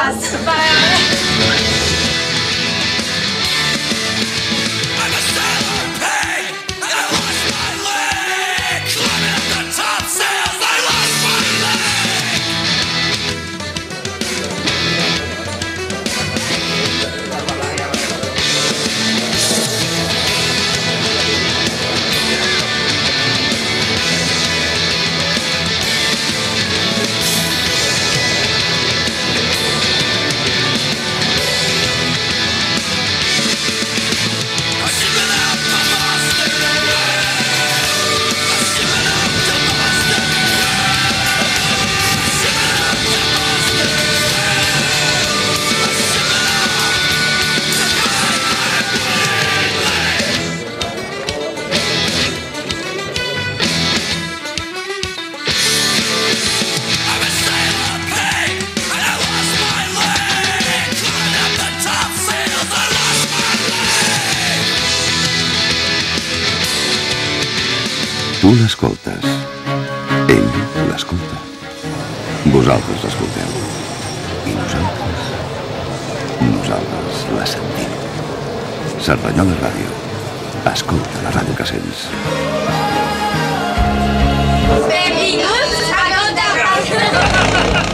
gas. Tu l'escoltes. Ell l'escolta. Vosaltres l'escolteu. I nosaltres? Nosaltres la sentim. Cerdanyola Ràdio. Escolta la ràdio que sents. Benvinguts a Cop de Gas.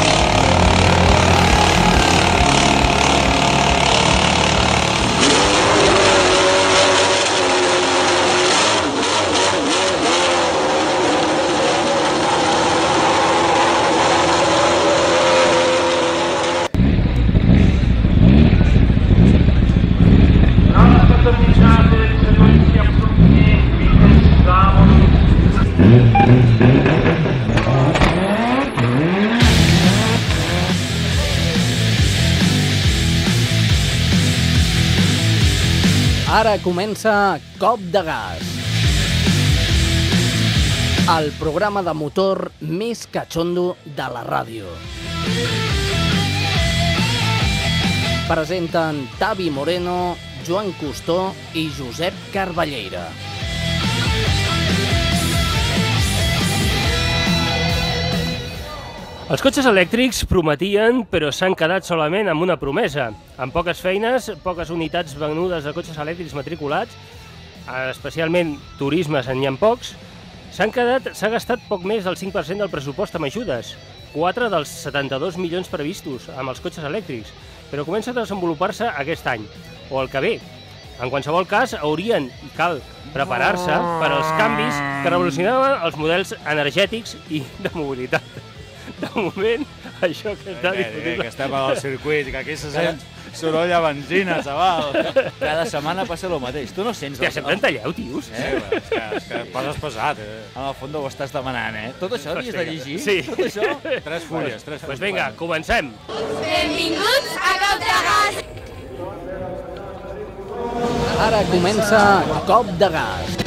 Ara comença Cop de Gas, el programa de motor més catxondo de la ràdio. Presenten Tavi Moreno, Joan Costó i Josep Carballeira. Els cotxes elèctrics prometien, però s'han quedat solament amb una promesa. Amb poques feines, poques unitats venudes de cotxes elèctrics matriculats, especialment turismes n'hi ha pocs, s'ha gastat poc més del 5% del pressupost amb ajudes, 4 dels 72 milions previstos amb els cotxes elèctrics, però comença a desenvolupar-se aquest any, o el que ve. En qualsevol cas, haurien i cal preparar-se per als canvis que revolucionaven els models energètics i de mobilitat. De moment, això que està disponible... Que estem al circuit, que aquí se sent soroll a benzina, xaval. Cada setmana passa el mateix. Tu no sents... Hòstia, sempre en talleu, tios. És que poses pesat, En el fons ho estàs demanant, Tot això havies de llegir? Sí. Tot això? 3 fulles, 3 fulles. Doncs vinga, comencem. Benvinguts a Cop de Gas. Ara comença Cop de Gas.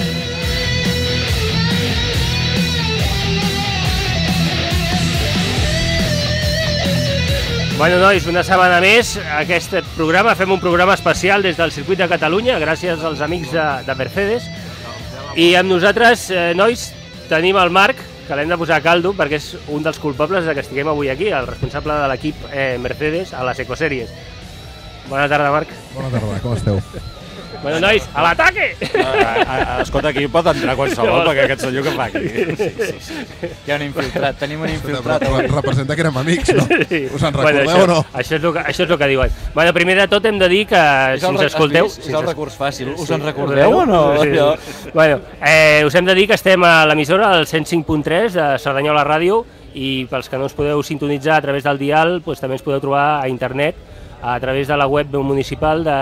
Bueno, nois, una setmana més, aquest programa, fem un programa especial des del circuit de Catalunya, gràcies als amics de Mercedes. I amb nosaltres, nois, tenim el Marc, que l'hem de posar a caldo, perquè és un dels culpables de que estiguem avui aquí, el responsable de l'equip Mercedes a les Ecosèries. Bona tarda, Marc. Bona tarda, com esteu? Bueno, nois, a l'ataque! Escolta, aquí pot entrar qualsevol, perquè aquest senyor que fa aquí. Sí. Hi ha un infiltrat, tenim un infiltrat. Representa que érem amics, no? Sí. Us en recordeu o no? Això és el que diuen. Bueno, primer de tot hem de dir que si ens escolteu... És el recurs fàcil. Us en recordeu o no? Bueno, us hem de dir que estem a l'emissora, al 105.3 de Cerdanyola Ràdio, i pels que no us podeu sintonitzar a través del dial, també ens podeu trobar a internet a través de la web municipal de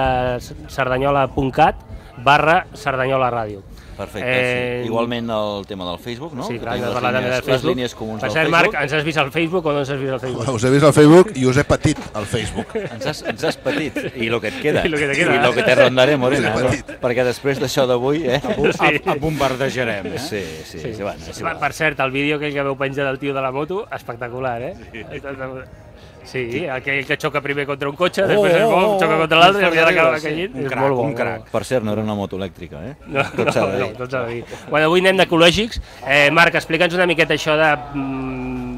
cerdanyola.cat/Cerdanyola Ràdio. Perfecte, sí. Igualment el tema del Facebook, no? Sí, clar, hem de parlar també del Facebook. Les línies comuns del Facebook. Facebook. Marc, ens has vist al Facebook o no ens has vist al Facebook? Us he vist al Facebook i us he patit al Facebook. Ens has patit, i lo que et queda. I lo que te queda. I lo que te rondaré, Morena. Perquè després d'això d'avui, Et bombardejarem, Sí. Bueno, Per cert, el vídeo que veu penjar del tio de la moto, espectacular, Sí, aquell que xoca primer contra un cotxe, després xoca contra l'altre i al final acaba caient. És molt bo. Un crac. per cert, no era una moto elèctrica, No, tot s'ha de dir. Bueno, avui anem d'ecològics. Marc, explica'ns una miqueta això de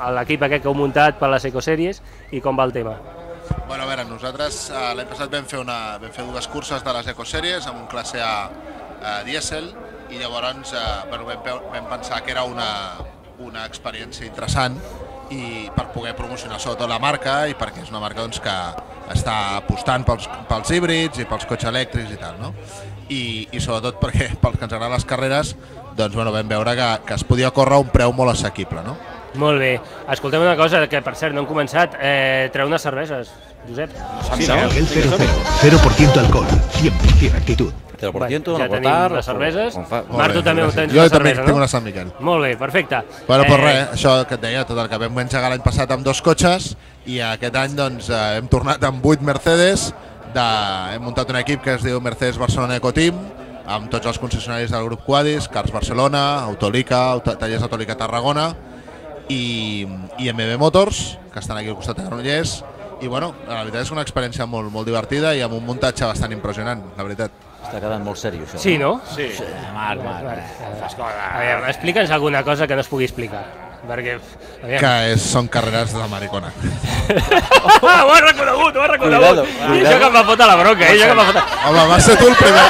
l'equip aquest que heu muntat per les Ecosèries i com va el tema. Bueno, a veure, nosaltres l'any passat vam fer 2 curses de les Ecosèries amb un classe A dièsel i llavors vam pensar que era una experiència interessant i per poder promocionar sobretot la marca i perquè és una marca doncs, que està apostant pels híbrids i pels cotxes elèctrics i tal, no? I sobretot perquè pels que ens agraden les carreres doncs, bueno, vam veure que es podia córrer a un preu molt assequible, no? Molt bé. Escolteu una cosa, que per cert no hem començat. Treu unes cerveses, Josep. Sí, Miguel 0% alcohol, 100% actitud. 0%, ja una tenim botar... les cerveses. Molt Marc, tu bé, també gràcies. tens Jo una també cervesa, tinc no? una Sant Miquel. Molt bé, perfecte. Bueno, pues res, això que et deia, tot el que vam engegar l'any passat amb 2 cotxes i aquest any doncs, hem tornat amb 8 Mercedes, hem muntat un equip que es diu Mercedes Barcelona Ecoteam, amb tots els concessionaris del grup Quadis, Cars Barcelona, Autolica, Tallers Autolica Tarragona i MB Motors, que estan aquí al costat de Granollers, i bueno, la veritat és una experiència molt, molt divertida i amb un muntatge bastant impressionant, la veritat. Està quedant molt seriós, això. Sí, no? Sí. Marc. Aviam, explica'ns alguna cosa que no es pugui explicar. Perquè... Que són carreres de maricona. Ho has reconegut, ho has reconegut. Cuidado. Això que em va fotre la bronca, això que em va fotre... Home, va ser tu el primer...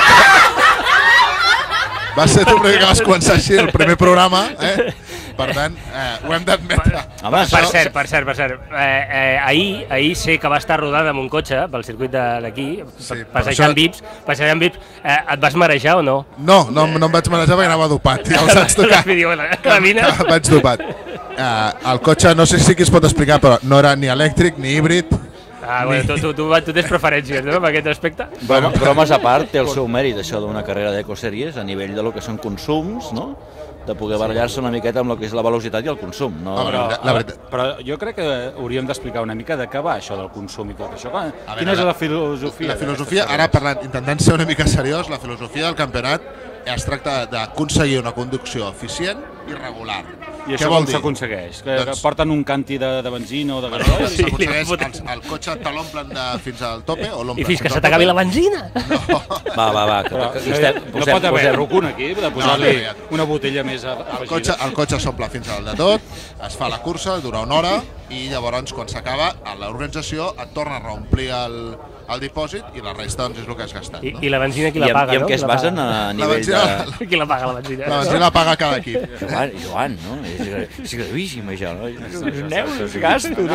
Va ser tu el primer que vas començar així el primer programa, Per tant, ho hem d'admetre. Per cert. Ahir sé que va estar rodant amb un cotxe pel circuit d'aquí, passejant VIPs. Et vas marejar o no? No em vaig marejar perquè anava dopat. Ja els vaig tocar. Vaig dopat. El cotxe, no sé si aquí es pot explicar, però no era ni elèctric ni híbrid. Bueno, tu tens preferències, no?, en aquest aspecte? Bueno, bromes a part, té el seu mèrit, això d'una carrera d'Ecosèries, a nivell de lo que són consums, no?, de poder barallar-se una miqueta amb el que és la velocitat i el consum. No? Però jo crec que hauríem d'explicar una mica de què va això del consum i tot això. Quina és la filosofia? La filosofia, ara parlant, intentant ser una mica seriós, la filosofia del campionat es tracta d'aconseguir una conducció eficient i regular. I això com s'aconsegueix? Que porten un canti de benzina o de gasoil? S'aconsegueix, el cotxe te l'omplen fins al tope o l'omplen i fins que se t'acabi la benzina? No. Va. No pot haver rucun aquí, de posar-li una botella més afegida. El cotxe s'omple fins al de tot, es fa la cursa, dura una hora i llavors quan s'acaba l'organització et torna a reomplir el dipòsit i la resta doncs, és el que has gastat. I la benzina qui la paga, no? I amb què es basen a nivell de... Qui la paga, la benzina? La benzina la paga cada equip. Joan, no? És gravíssim, això, no? Gasto.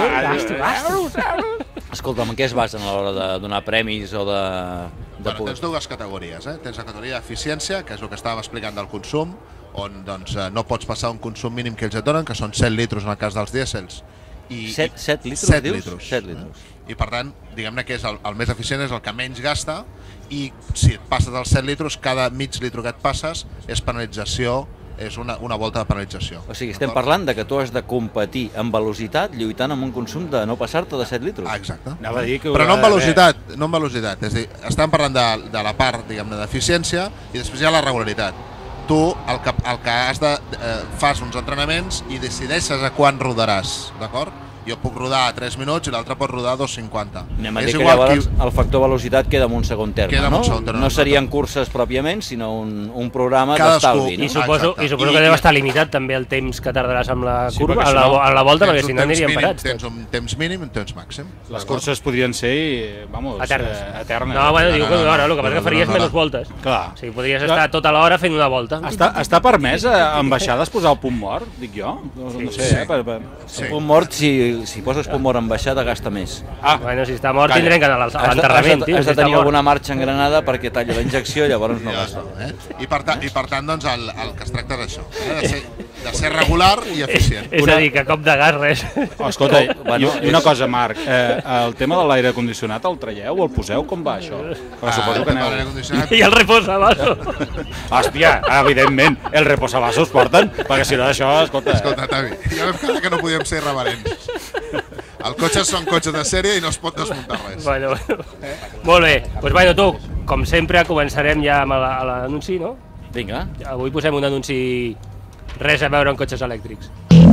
Escolta'm, en què es basen a l'hora de donar premis o de... Tens 2 categories. Tens la categoria d'eficiència, que és el que estàvem explicant del consum, on no pots passar un consum mínim que ells et donen, que són 7 litros en el cas dels dièsels. 7 litros, 7 dius? 7 litros. I per tant, diguem-ne que és el més eficient, és el que menys gasta, i si et passes dels 7 litros, cada mig litro que et passes és penalització, és una volta de penalització. O sigui, estem parlant de que tu has de competir amb velocitat lluitant amb un consum de no passar-te de 7 litros. Exacte. Però no amb velocitat, És a dir, estem parlant de la part, diguem-ne, d'eficiència i després hi ha la regularitat. Tu el que has de... fas uns entrenaments i decideixes a quan rodaràs, d'acord? Jo puc rodar a 3 minuts i l'altre pot rodar a 2,50. Anem a dir que llavors el factor velocitat queda en un segon terme, no? No serien curses pròpiament, sinó un programa d'estalvi. I suposo que deu estar limitat també el temps que tardaràs amb la curva, a la volta, perquè si no aniríem parats. Tens un temps mínim i un temps màxim. Les curses podrien ser, eternes. No, bueno, diu que el que passa que faries menys voltes. Clar. O sigui, podries estar tota l'hora fent una volta. Està permès en baixades posar el punt mort, dic jo? No sé, el punt mort, si poses punt mort en baixada, gasta més. Bueno, si està mort tindrem que anar a l'enterrament. Has de tenir alguna marxa engranada perquè talla la injecció i llavors no gasta. I per tant, doncs, el que es tracta és això, de ser regular i eficient. És a dir, que cop de gas, res. Escolta, i una cosa, Marc, el tema de l'aire condicionat el traieu o el poseu? Com va, això? Suposo que aneu... I el reposavasos. Hòstia, evidentment, el reposavasos porten, perquè si no d'això, escolta... Escolta, Tavi, ja vam quedar que no podíem ser irreverents. Els cotxes són cotxes de sèrie i no es pot desmuntar res. Bueno. Molt bé. Doncs bueno, tu, com sempre, començarem ja amb l'anunci, no? Vinga. Avui posem un anunci res a veure amb cotxes elèctrics.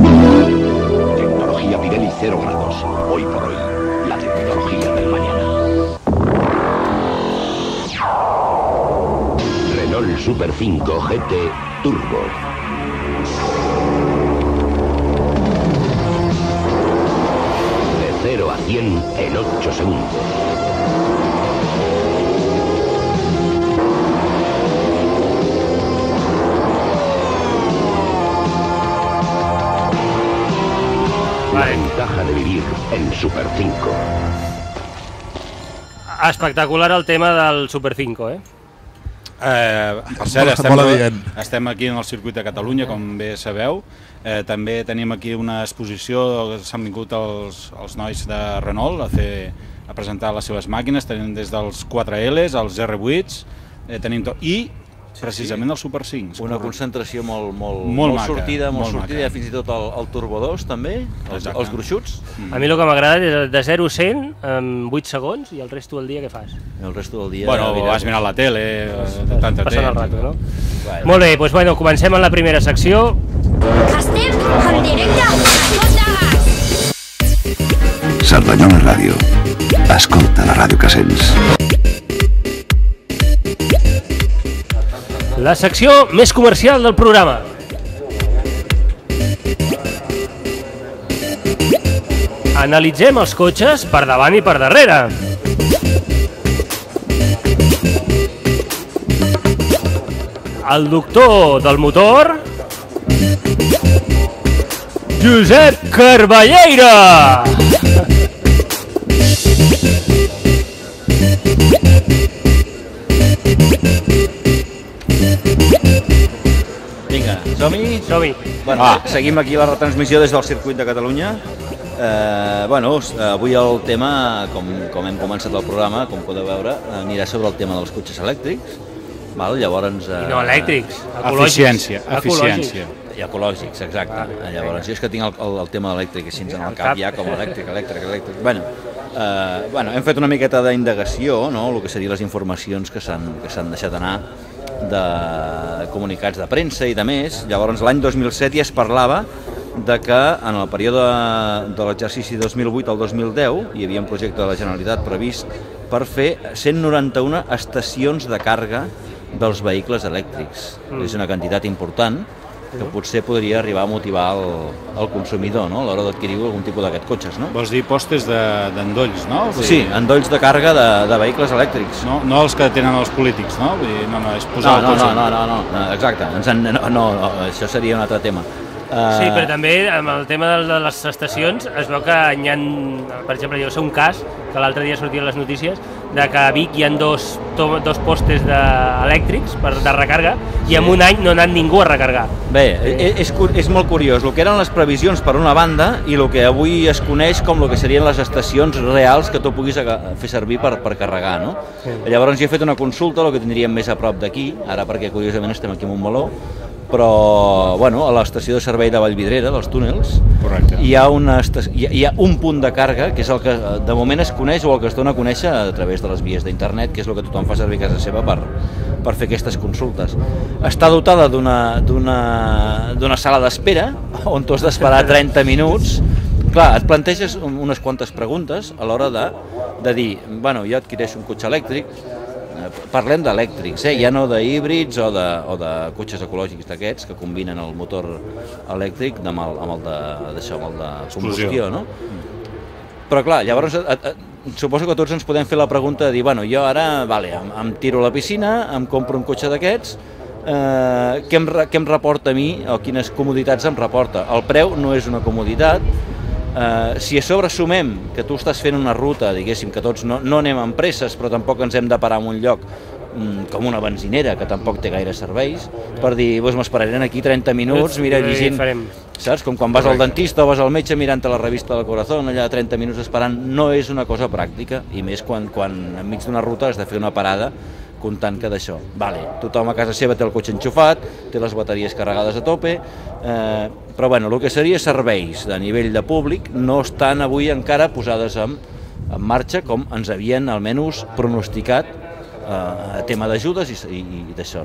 Tecnología Pirelli 0 grados. Hoy por hoy, la tecnología del mañana. Renault Super 5 GT Turbo. 0 a 100 en 8 segundos. La ventaja de vivir en Super 5. Espectacular el tema del Super 5, eh? Per cert, estem aquí en el circuit de Catalunya, com bé sabeu. També tenim aquí una exposició, s'han vingut els nois de Renault a presentar les seves màquines. Tenim des dels 4Ls, els R8s, tenim tot. I precisament el Super 5. Una concentració molt sortida, fins i tot el Turbo 2 també, els gruixuts. A mi el que m'agrada és de 0 a 100 en 8 segons i el resto del dia què fas? El resto del dia... Bueno, vas mirant la tele, de tant en passant el rato, no? Molt bé, doncs bueno, comencem amb la primera secció. Estem en directe a Cot de Gas. Cerdanyola Ràdio. Escolta la ràdio que sents. La secció més comercial del programa. Analitzem els cotxes per davant i per darrere. El doctor del motor, Josep Carballeira. Vinga, som-hi? Som-hi. Bueno, seguim aquí la retransmissió des del circuit de Catalunya. Avui el tema, com hem començat el programa, com podeu veure, anirà sobre el tema dels cotxes elèctrics. Llavors... I no elèctrics, ecològics. Eficiència. I ecològics, exacte. Llavors, jo és que tinc el tema elèctric així en el cap ja, com elèctric. Bueno, hem fet una miqueta d'indagació, el que serien les informacions que s'han deixat anar de comunicats de premsa i de més. Llavors, l'any 2007 ja es parlava de que en el període de l'exercici 2008 al 2010 hi havia un projecte de la Generalitat previst per fer 191 estacions de càrrega dels vehicles elèctrics. És una quantitat important que potser podria arribar a motivar el consumidor a l'hora d'adquirir algun tipus d'aquests cotxes. Vols dir postes d'endolls, no? Sí, endolls de càrrega de vehicles elèctrics. No els que tenen els polítics, no? No, és posar el cotxe. No, exacte. No, això seria un altre tema. Sí, però també amb el tema de les estacions es veu que hi ha, per exemple, jo sé un cas que l'altre dia sortien les notícies de que a Vic hi ha dos postes elèctrics de recàrrega i en un any no ha anat ningú a recargar. Bé, és molt curiós el que eren les previsions per una banda i el que avui es coneix com el que serien les estacions reals que tu puguis fer servir per carregar, no? Llavors jo he fet una consulta, el que tindríem més a prop d'aquí, ara perquè curiosament estem aquí a Montmeló, però a l'estació de servei de Vallvidrera, dels túnels, hi ha un punt de càrrega que és el que de moment es coneix o el que es dona a conèixer a través de les vies d'internet, que és el que tothom fa servir a casa seva per fer aquestes consultes. Està dotada d'una sala d'espera on tu has d'esperar 30 minuts. Clar, et planteges unes quantes preguntes a l'hora de dir, jo adquireixo un cotxe elèctric. Parlem d'elèctrics, ja no d'híbrids o de cotxes ecològics d'aquests que combinen el motor elèctric amb el de combustió, no? Però clar, llavors suposo que tots ens podem fer la pregunta de dir, jo ara em tiro a la piscina, em compro un cotxe d'aquests, què em reporta a mi o quines comoditats em reporta? El preu no és una comoditat. Si a sobre sumem que tu estàs fent una ruta, diguéssim, que tots no anem amb presses, però tampoc ens hem de parar en un lloc com una benzinera, que tampoc té gaire serveis, per dir, m'esperaré aquí 30 minuts, mira, llegint, saps? Com quan vas al dentista o vas al metge mirant la revista del Corazón, allà 30 minuts esperant, no és una cosa pràctica, i més quan enmig d'una ruta has de fer una parada comptant que d'això. Tothom a casa seva té el cotxe enxufat, té les bateries carregades a tope, però el que seria serveis de nivell de públic no estan avui encara posades en marxa com ens havien almenys pronosticat a tema d'ajudes i d'això,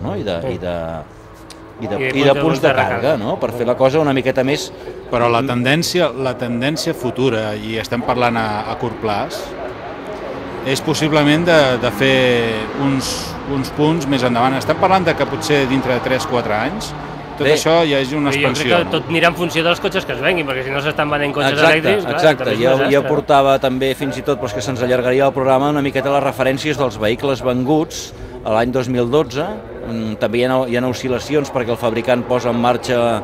i de punts de càrrega, per fer la cosa una miqueta més... Però la tendència futura, i estem parlant a curt plaç, és possiblement de fer uns punts més endavant. Estem parlant de que potser dintre de 3-4 anys tot això ja és una expansió. Jo crec que tot anirà en funció dels cotxes que es venguin, perquè si no s'estan venent cotxes elèctrics... Exacte, jo portava també fins i tot, però és que se'ns allargaria el programa, una miqueta les referències dels vehicles venguts a l'any 2012. També hi ha oscil·lacions perquè el fabricant posa en marxa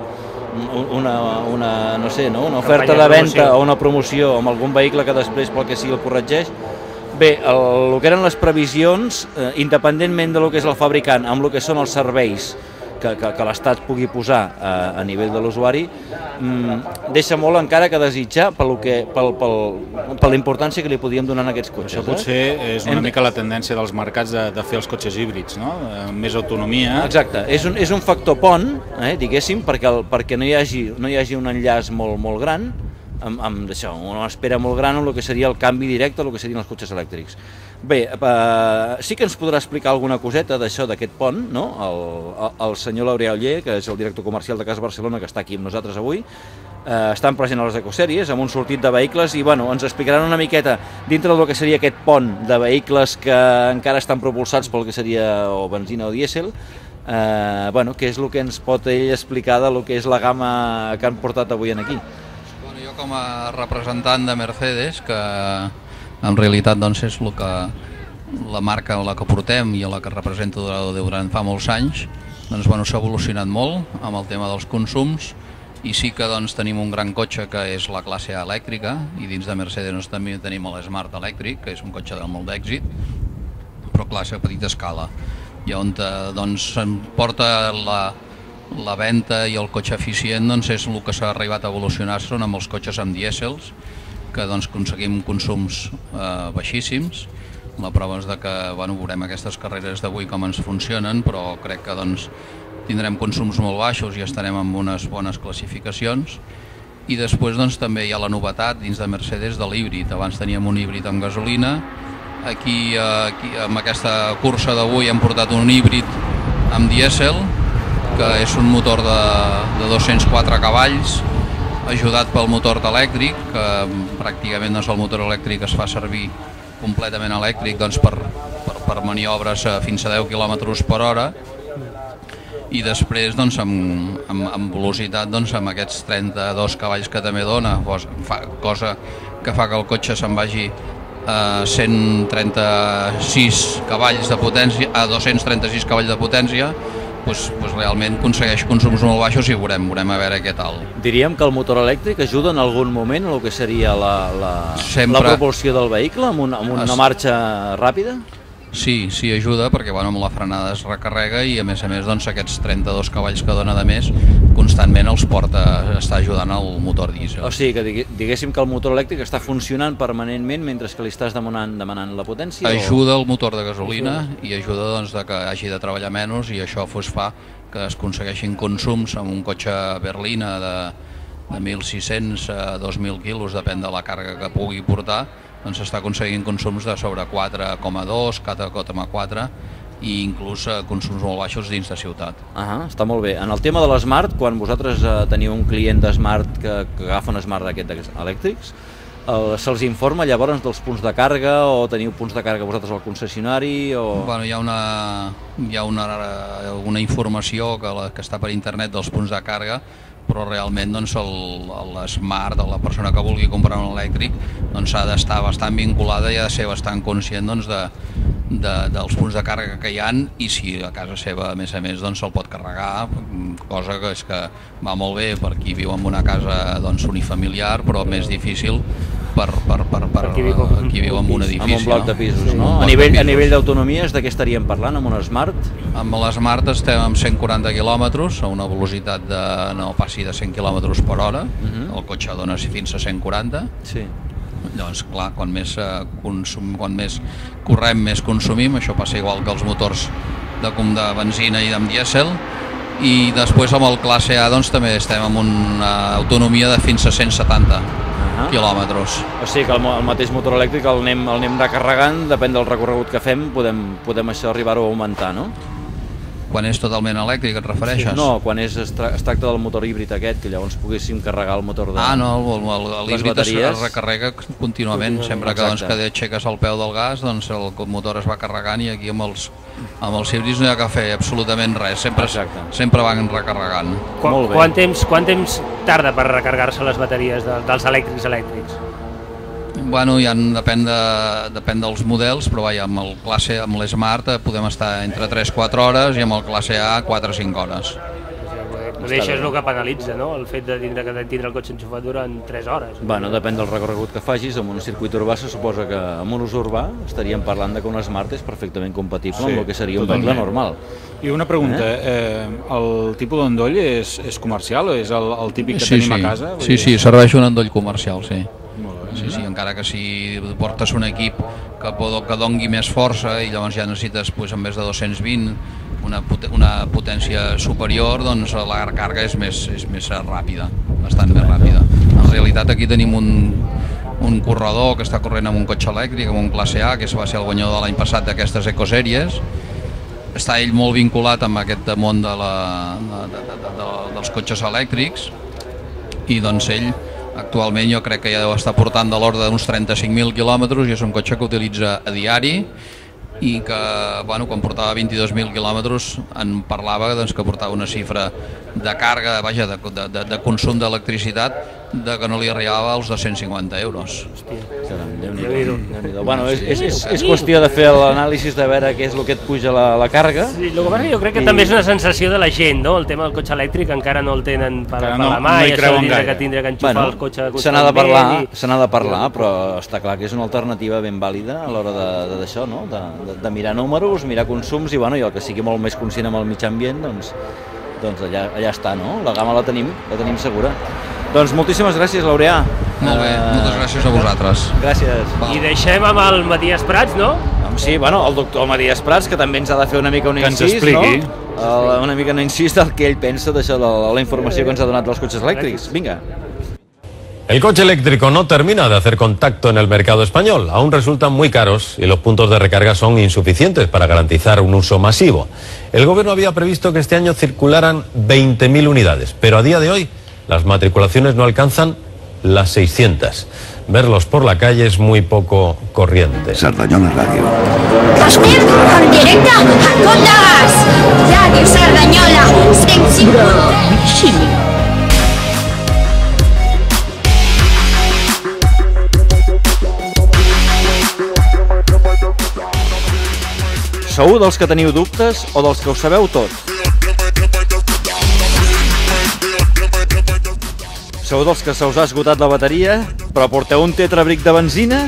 una oferta de venda o una promoció amb algun vehicle que després pel que sigui el corregeix. Bé, el que eren les previsions, independentment del que és el fabricant, amb el que són els serveis que l'Estat pugui posar a nivell de l'usuari, deixa molt encara que desitjar per la importància que li podíem donar a aquests cotxes. Això potser és una mica la tendència dels mercats de fer els cotxes híbrids, no? Amb més autonomia. Exacte, és un factor pont, diguéssim, perquè no hi hagi un enllaç molt gran, amb això, una espera molt gran amb el que seria el canvi directe, el que serien els cotxes elèctrics. Bé, sí que ens podrà explicar alguna coseta d'això, d'aquest pont, no? El senyor Laureà Oller, que és el director comercial de Cas Barcelona, que està aquí amb nosaltres avui, estan present a les ecosèries, amb un sortit de vehicles, i ens explicaran una miqueta dintre del que seria aquest pont de vehicles que encara estan propulsats pel que seria o benzina o dièsel, què és el que ens pot ell explicar de lo que és la gamma que han portat avui aquí. Com a representant de Mercedes, que en realitat és la marca a la que portem i a la que represento durant fa molts anys, s'ha evolucionat molt amb el tema dels consums, i sí que tenim un gran cotxe que és la classe A elèctrica, i dins de Mercedes també tenim l'Smart elèctric, que és un cotxe de molt d'èxit, però classe a petita escala, i on se'n porta la venda i el cotxe eficient és el que s'ha arribat a evolucionar, són amb els cotxes amb dièsels, que aconseguim consums baixíssims. La prova és que veurem aquestes carreres d'avui com ens funcionen, però crec que tindrem consums molt baixos i estarem amb unes bones classificacions. I després també hi ha la novetat dins de Mercedes de l'híbrid. Abans teníem un híbrid amb gasolina, aquí amb aquesta cursa d'avui hem portat un híbrid amb dièsel, que és un motor de 204 cavalls, ajudat pel motor elèctric, que pràcticament el motor elèctric es fa servir completament elèctric per maniobres fins a 10 km per hora, i després amb velocitat amb aquests 32 cavalls que també dona, cosa que fa que el cotxe se'n vagi a 136 cavalls de potència, a 236 cavalls de potència, realment aconsegueix consums molt baixos i veurem a veure què tal. Diríem que el motor elèctric ajuda en algun moment en el que seria la propulsió del vehicle, amb una marxa ràpida? Sí, ajuda, perquè amb la frenada es recarrega i a més aquests 32 cavalls que dona de més constantment està ajudant al motor dièsel. O sigui que diguéssim que el motor elèctric està funcionant permanentment mentre que li estàs demanant la potència? Ajuda el motor de gasolina i ajuda que hagi de treballar menys, i això fa que es aconsegueixin consums amb un cotxe berlina de 1.600 a 2.000 quilos, depèn de la càrrega que pugui portar, s'està aconseguint consums de sobre 4,2, 4,4 i inclús consums molt baixos dins de ciutat. Està molt bé. En el tema de l'Smart, quan vosaltres teniu un client d'Smart que agafa un Smart d'aquests elèctrics, se'ls informa llavors dels punts de càrrega, o teniu punts de càrrega vosaltres al concessionari? Hi ha una informació que està per internet dels punts de càrrega, però realment l'Smart, la persona que vulgui comprar un elèctric, ha d'estar bastant vinculada i ha de ser bastant conscient dels punts de càrrega que hi ha, i si a casa seva a més se'l pot carregar, cosa que és que va molt bé per qui viu en una casa unifamiliar, però més difícil per qui viu en un edifici. En un bloc de pisos, no? A nivell d'autonomies, de què estaríem parlant amb un Smart? Amb l'Smart estem amb 140 quilòmetres, a una velocitat de no passi de 100 km per hora, el cotxe dona fins a 140. Llavors, clar, quan més correm, més consumim. Això passa igual que els motors de benzina i amb dièsel. I després amb el classe A també estem amb una autonomia de fins a 170 quilòmetres. O sigui que el mateix motor elèctric el anem recarregant, depèn del recorregut que fem, podem això arribar-ho a augmentar, no? Quan és totalment elèctric, et refereixes? No, quan es tracta del motor híbrid aquest, que llavors poguéssim carregar el motor de... No, l'híbrid es recarrega contínuament, sempre que aixeques el peu del gas, doncs el motor es va carregant i aquí amb els híbrids no hi ha que fer absolutament res, sempre van recarregant. Quant temps tarda per recarregar-se les bateries dels elèctrics? Bueno, ja depèn dels models, però amb el classe, amb l'Smart podem estar entre 3-4 hores i amb el classe A 4-5 hores. Això és el que penalitza, no? El fet de tindre el cotxe enxufat durant 3 hores. Bueno, depèn del recorregut que facis. En un circuit urbà se suposa que en un ús urbà estaríem parlant que un Smart és perfectament compatible amb el que seria un vehicle normal. I una pregunta, el tipus d'endoll és comercial o és el típic que tenim a casa? Sí, serveix un endoll comercial, sí. Sí, encara que si portes un equip que dongui més força i llavors ja necessites, en vez de 220, una potència superior, doncs la càrrega és més ràpida, bastant més ràpida. En realitat aquí tenim un corredor que està corrent amb un cotxe elèctric, amb un classe A, que va ser el guanyador de l'any passat d'aquestes ecosèries. Està ell molt vinculat amb aquest món dels cotxes elèctrics i doncs ell actualment jo crec que ja deu estar portant de l'ordre d'uns 35.000 quilòmetres i és un cotxe que utilitza a diari i que quan portava 22.000 quilòmetres en parlava que portava una xifra de càrrega, de consum d'electricitat que no li arribava als 250 euros. Bueno, és qüestió de fer l'anàlisi de veure què és el que et puja la càrrega. Sí, el que passa jo crec que també és una sensació de la gent, no? El tema del cotxe elèctric encara no el tenen per la mà i això que tindre que enxufar el cotxe se n'ha de parlar, però està clar que és una alternativa ben vàlida a l'hora d'això, de mirar números, mirar consums i el que sigui molt més conscient amb el mitjà ambient, doncs allà està, no? La gamma la tenim segura. Doncs moltíssimes gràcies, Laureà. Molt bé, moltes gràcies a vosaltres. Gràcies. I deixem amb el Matías Prats, no? Sí, el doctor Matías Prats, que també ens ha de fer una mica un incís, no? Que ens expliqui. Una mica un incís del que ell pensa d'això, de la informació que ens ha donat dels cotxes elèctrics. Vinga. El coche eléctrico no termina de hacer contacto en el mercado español. Aún resultan muy caros y los puntos de recarga son insuficientes para garantizar un uso masivo. El gobierno había previsto que este año circularan 20.000 unidades, pero a día de hoy las matriculaciones no alcanzan las 600. Verlos por la calle es muy poco corriente. Cerdanyola Ràdio. Estem en directe a Contes! Ràdio Cerdanyola, 105.3. Sou dels que teniu dubtes o dels que ho sabeu tot? Sou dels que se us ha esgotat la bateria, però porteu un tetrabric de benzina?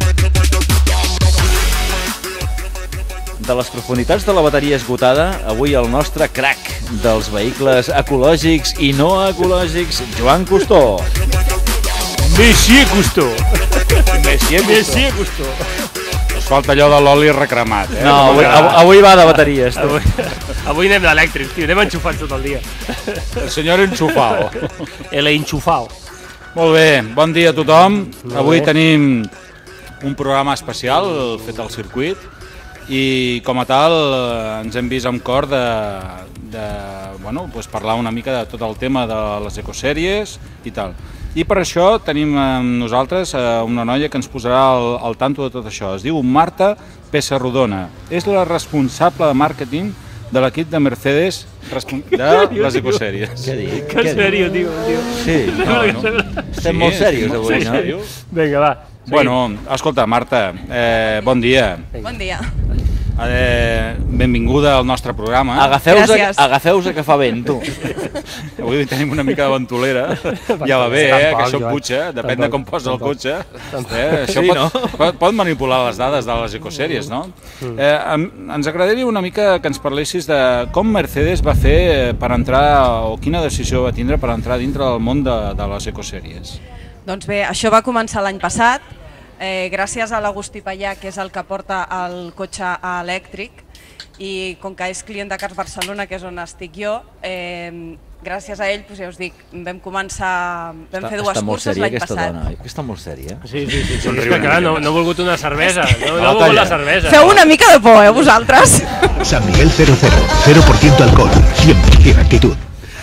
De les profunditats de la bateria esgotada, avui el nostre crac dels vehicles ecològics i no ecològics, Joan Costó. Monsieur Costó. Monsieur Costó. Falta allò de l'oli recremat, eh? No, avui va de bateries. Avui anem d'elèctrics, tio, anem enxufats tot el dia. El senyor enxufao. El enxufao. Molt bé, bon dia a tothom. Avui tenim un programa especial fet al circuit i com a tal ens hem vist amb cor de parlar una mica de tot el tema de les ecosèries i tal. I per això tenim amb nosaltres una noia que ens posarà al tanto de tot això. Es diu Marta Pessarrodona. És la responsable de màrqueting de l'equip de Mercedes de les ecosèries. Què dic? Que sèrio, tio. Sí. Estem molt serios avui, no? Vinga, va. Bueno, escolta, Marta, bon dia. Bon dia. Benvinguda al nostre programa. Agafeu-vos que fa vent, tu. Avui tenim una mica de ventolera. Ja va bé, que això puja, depèn de com posa el cotxe. Això pot manipular les dades de les ecosèries, no? Ens agradaria una mica que ens parlessis de com Mercedes va fer per entrar, o quina decisió va tindre per entrar dintre del món de les ecosèries. Doncs bé, això va començar l'any passat. Gràcies a l'Agustí Pallà, que és el que porta el cotxe elèctric, i com que és client de Cars Barcelona, que és on estic jo, gràcies a ell, ja us dic, vam fer dues curses l'any passat. Està molt sèria. Sí, és que clar, no ha volgut una cervesa, no ha volgut la cervesa. Feu una mica de por, vosaltres? San Miguel 00, 0% alcohol, 100% actitud.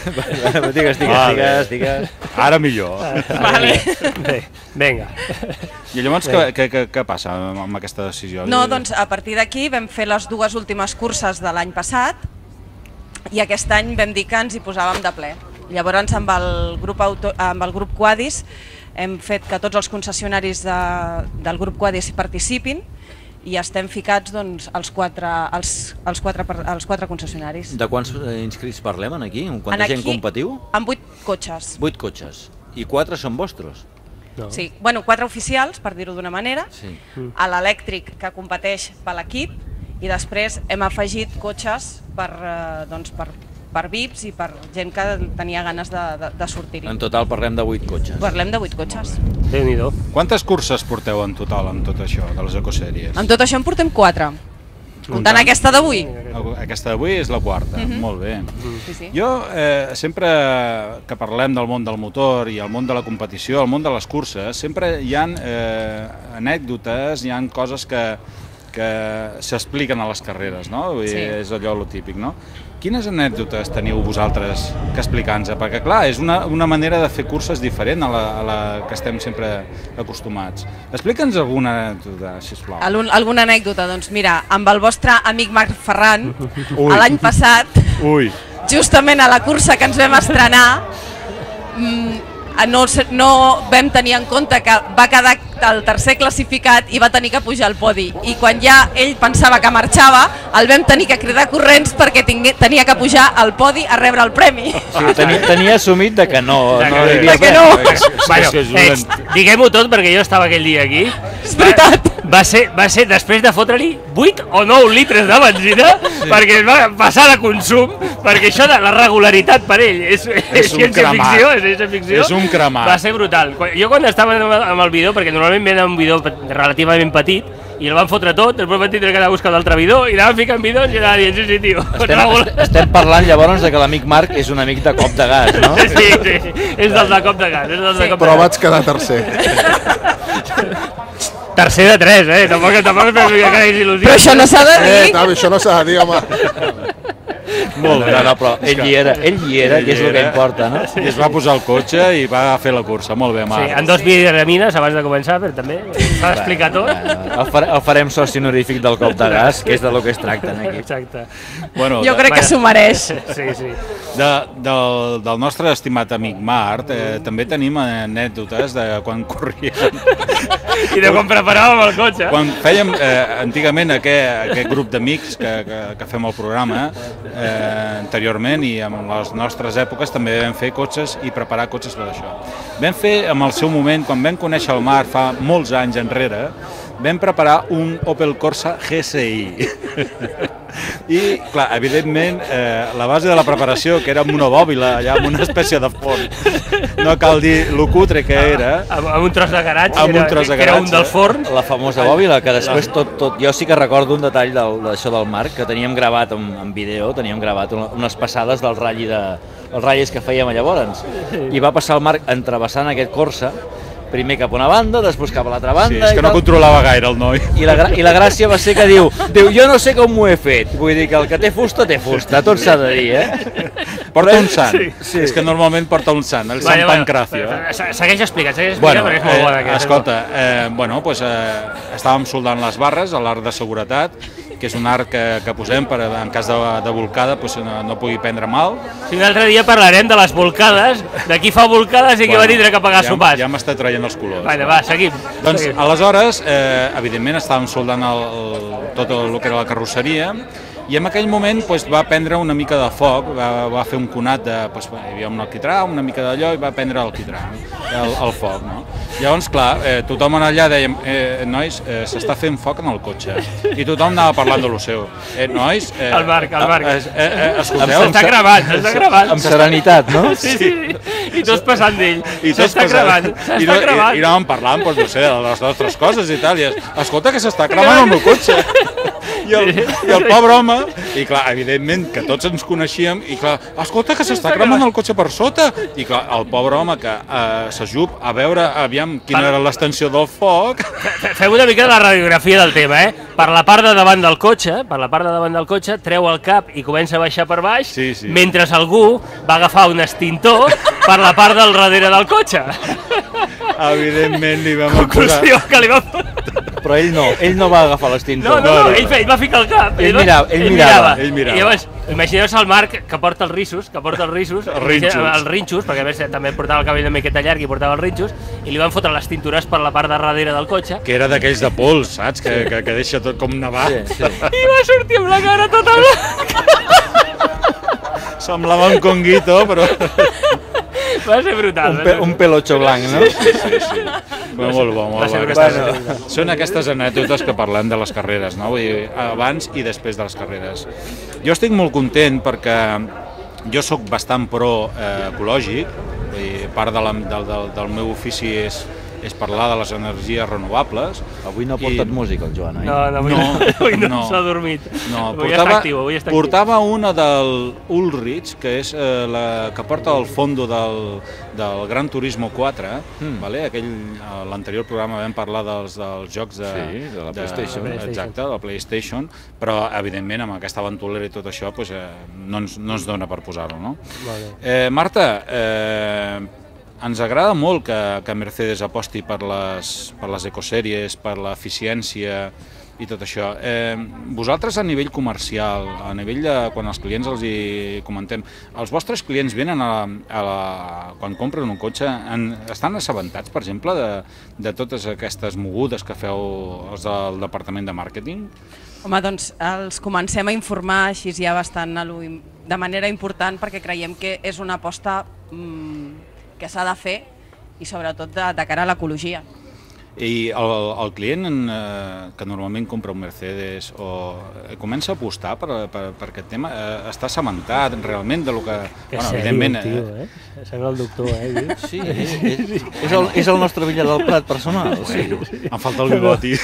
Digues. Ara millor. Vale. Bé, vinga. I llavors què passa amb aquesta decisió? No, doncs a partir d'aquí vam fer les dues últimes curses de l'any passat i aquest any vam dir que ens hi posàvem de ple. Llavors amb el grup Quadis hem fet que tots els concessionaris del grup Quadis hi participin i estem ficats els quatre concessionaris. De quants inscrits parlem aquí? Quanta gent competiu? Amb 8 cotxes. 8 cotxes. I 4 són vostres? Sí, 4 oficials, per dir-ho d'una manera, a l'elèctric que competeix per l'equip i després hem afegit cotxes per VIPs i per gent que tenia ganes de sortir-hi. En total parlem de 8 cotxes. Parlem de 8 cotxes. Déu-n'hi-do. Quantes curses porteu en total amb tot això, de les ecosèries? En tot això en portem 4. Comptant aquesta d'avui. Aquesta d'avui és la quarta, molt bé. Jo, sempre que parlem del món del motor i el món de la competició, el món de les curses, sempre hi ha anècdotes, hi ha coses que s'expliquen a les carreres, no? És allò lo típic, no? Quines anècdotes teniu vosaltres que explicar-nos? Perquè, clar, és una manera de fer curses diferent a la que estem sempre acostumats. Explica'ns alguna anècdota, sisplau. Alguna anècdota? Doncs mira, amb el vostre amic Marc Ferran, l'any passat, justament a la cursa que ens vam estrenar, no vam tenir en compte que va quedar el tercer classificat i va tenir que pujar al podi, i quan ja ell pensava que marxava el vam tenir que cridar corrents perquè tenia que pujar al podi a rebre el premi. Tenia assumit que no. Diguem-ho tot perquè jo estava aquell dia aquí. És veritat. Va ser després de fotre-li 8 o 9 litres de benzina perquè es va passar de consum, perquè això de la regularitat per ell és ciència-ficció. És un cremat. Va ser brutal. Jo quan estava amb el bidó, perquè normalment ve un bidó relativament petit, i el van fotre tot, després van tindre que anar a buscar un altre bidó i anaven ficant bidons i anaven dient, sí, tio. Estem parlant llavors que l'amic Marc és un amic de cop de gas, no? Sí, és del de cop de gas. Però vaig quedar tercer. Tercer de 3, tampoc es quedis il·lusió. Però això no s'ha de dir. Això no s'ha de dir, home. Molt bé. No, però ell hi era, que és el que importa, no? I es va posar al cotxe i va fer la cursa. Molt bé, Marc. Sí, en 2 vitamines abans de començar, però també s'ha d'explicar tot. El farem soci honorífic del cop de gas, que és de lo que es tracta aquí. Exacte. Jo crec que s'ho mereix. Sí. Del nostre estimat amic Marc, també tenim anècdotes de quan corrien. I de quan preparàvem el cotxe. Quan fèiem antigament aquest grup d'amics que fem el programa, anteriorment, i en les nostres èpoques també vam fer cotxes i preparar cotxes per això. Vam fer, en el seu moment, quan vam conèixer el Marc fa molts anys enrere, vam preparar un Opel Corsa GSI. I, clar, evidentment, la base de la preparació, que era monobòbila, allà amb una espècie de forn, no cal dir lo cutre que era. Amb un tros de garatge, que era un del forn. La famosa bòbila, que després tot... Jo sí que recordo un detall d'això del Marc, que teníem gravat en vídeo, teníem gravat unes passades dels ratllis que fèiem llavors. I va passar el Marc entrevessant aquest Corsa, primer cap a una banda, després cap a l'altra banda... Sí, és que no controlava gaire el noi. I la gràcia va ser que diu, jo no sé com m'ho he fet. Vull dir que el que té fusta, tot s'ha de dir, Porta un sant. És que normalment porta un sant, el Sant Pancracio. Segueix explicant, perquè és molt bona. Escolta, estàvem soldant les barres a l'arc de seguretat, que és un arc que posem per, en cas de volcada, no pugui prendre mal. Si un altre dia parlarem de les volcades, de qui fa volcades i qui va tindre que pagar sopars. Ja m'està traient els colors. Va, seguim. Doncs, aleshores, evidentment, estàvem soldant tot el que era la carrosseria, i en aquell moment va prendre una mica de foc, va fer un conat hi havia un alquitrà, una mica d'allò, i va prendre l'alquitrà, el foc, no? Llavors, clar, tothom allà dèiem, nois, s'està fent foc en el cotxe, i tothom anava parlant de lo seu. Nois... El Marc. Escolteu... S'està gravant. Amb serenitat, no? Sí. I tots passant d'ell. S'està gravant. I anàvem parlant, no sé, de les nostres coses i tal, i escolta, que s'està cremant el meu cotxe. I el pobre home, i clar, evidentment que tots ens coneixíem, i clar, escolta que s'està cremant el cotxe per sota, i clar, el pobre home que s'ajup a veure aviam quina era l'extensió del foc. Fem una mica de la radiografia del tema, Per la part de davant del cotxe, treu el cap i comença a baixar per baix, mentre algú va agafar un extintor per la part del darrere del cotxe. Evidentment li vam Conclusió que li va... Però ell no va agafar l'extintor. No, ell va ficar el cap. Ell mirava. I llavors, imagineu-vos el Marc que porta els rissos, els rinxos, perquè a més també portava el cabell una miqueta llarg i portava els rinxos, i li van fotre les tintures per la part de darrere del cotxe. Que era d'aquells de pols, saps? Que deixa tot com nevat. I va sortir amb la cara tota blanca. Semblava un conguito, però... Va ser brutal. Un pelocho blanc, no? Sí. Molt bo. Són aquestes anècdotes que parlem de les carreres, no? Vull dir, abans i després de les carreres. Jo estic molt content perquè jo sóc bastant pro ecològic, vull dir, part del meu ofici és parlar de les energies renovables. Avui no ha portat música el Joan, oi? Avui no s'ha dormit. Avui està actiu. Portava una del Ulrich, que és la que porta al fondo del Gran Turismo 4. L'anterior programa vam parlar dels jocs de la PlayStation. Exacte, de la PlayStation, però evidentment amb aquesta ventolera i tot això no ens dona per posar-ho, no? Marta, ens agrada molt que Mercedes aposti per les ecosèries, per l'eficiència i tot això. Vosaltres a nivell comercial, a nivell de quan els clients els hi comentem, els vostres clients venen quan compren un cotxe, estan assabentats, per exemple, de totes aquestes mogudes que feu els del departament de màrqueting? Home, doncs els comencem a informar així ja bastant de manera important perquè creiem que és una aposta que s'ha de fer i sobretot de cara a l'ecologia. I el client que normalment compra un Mercedes comença a apostar per aquest tema, està assabentat realment de lo que... Que evidentment, tio, sembla el doctor, Sí, és el nostre Villa del Prat personal. Em falta el bigoti.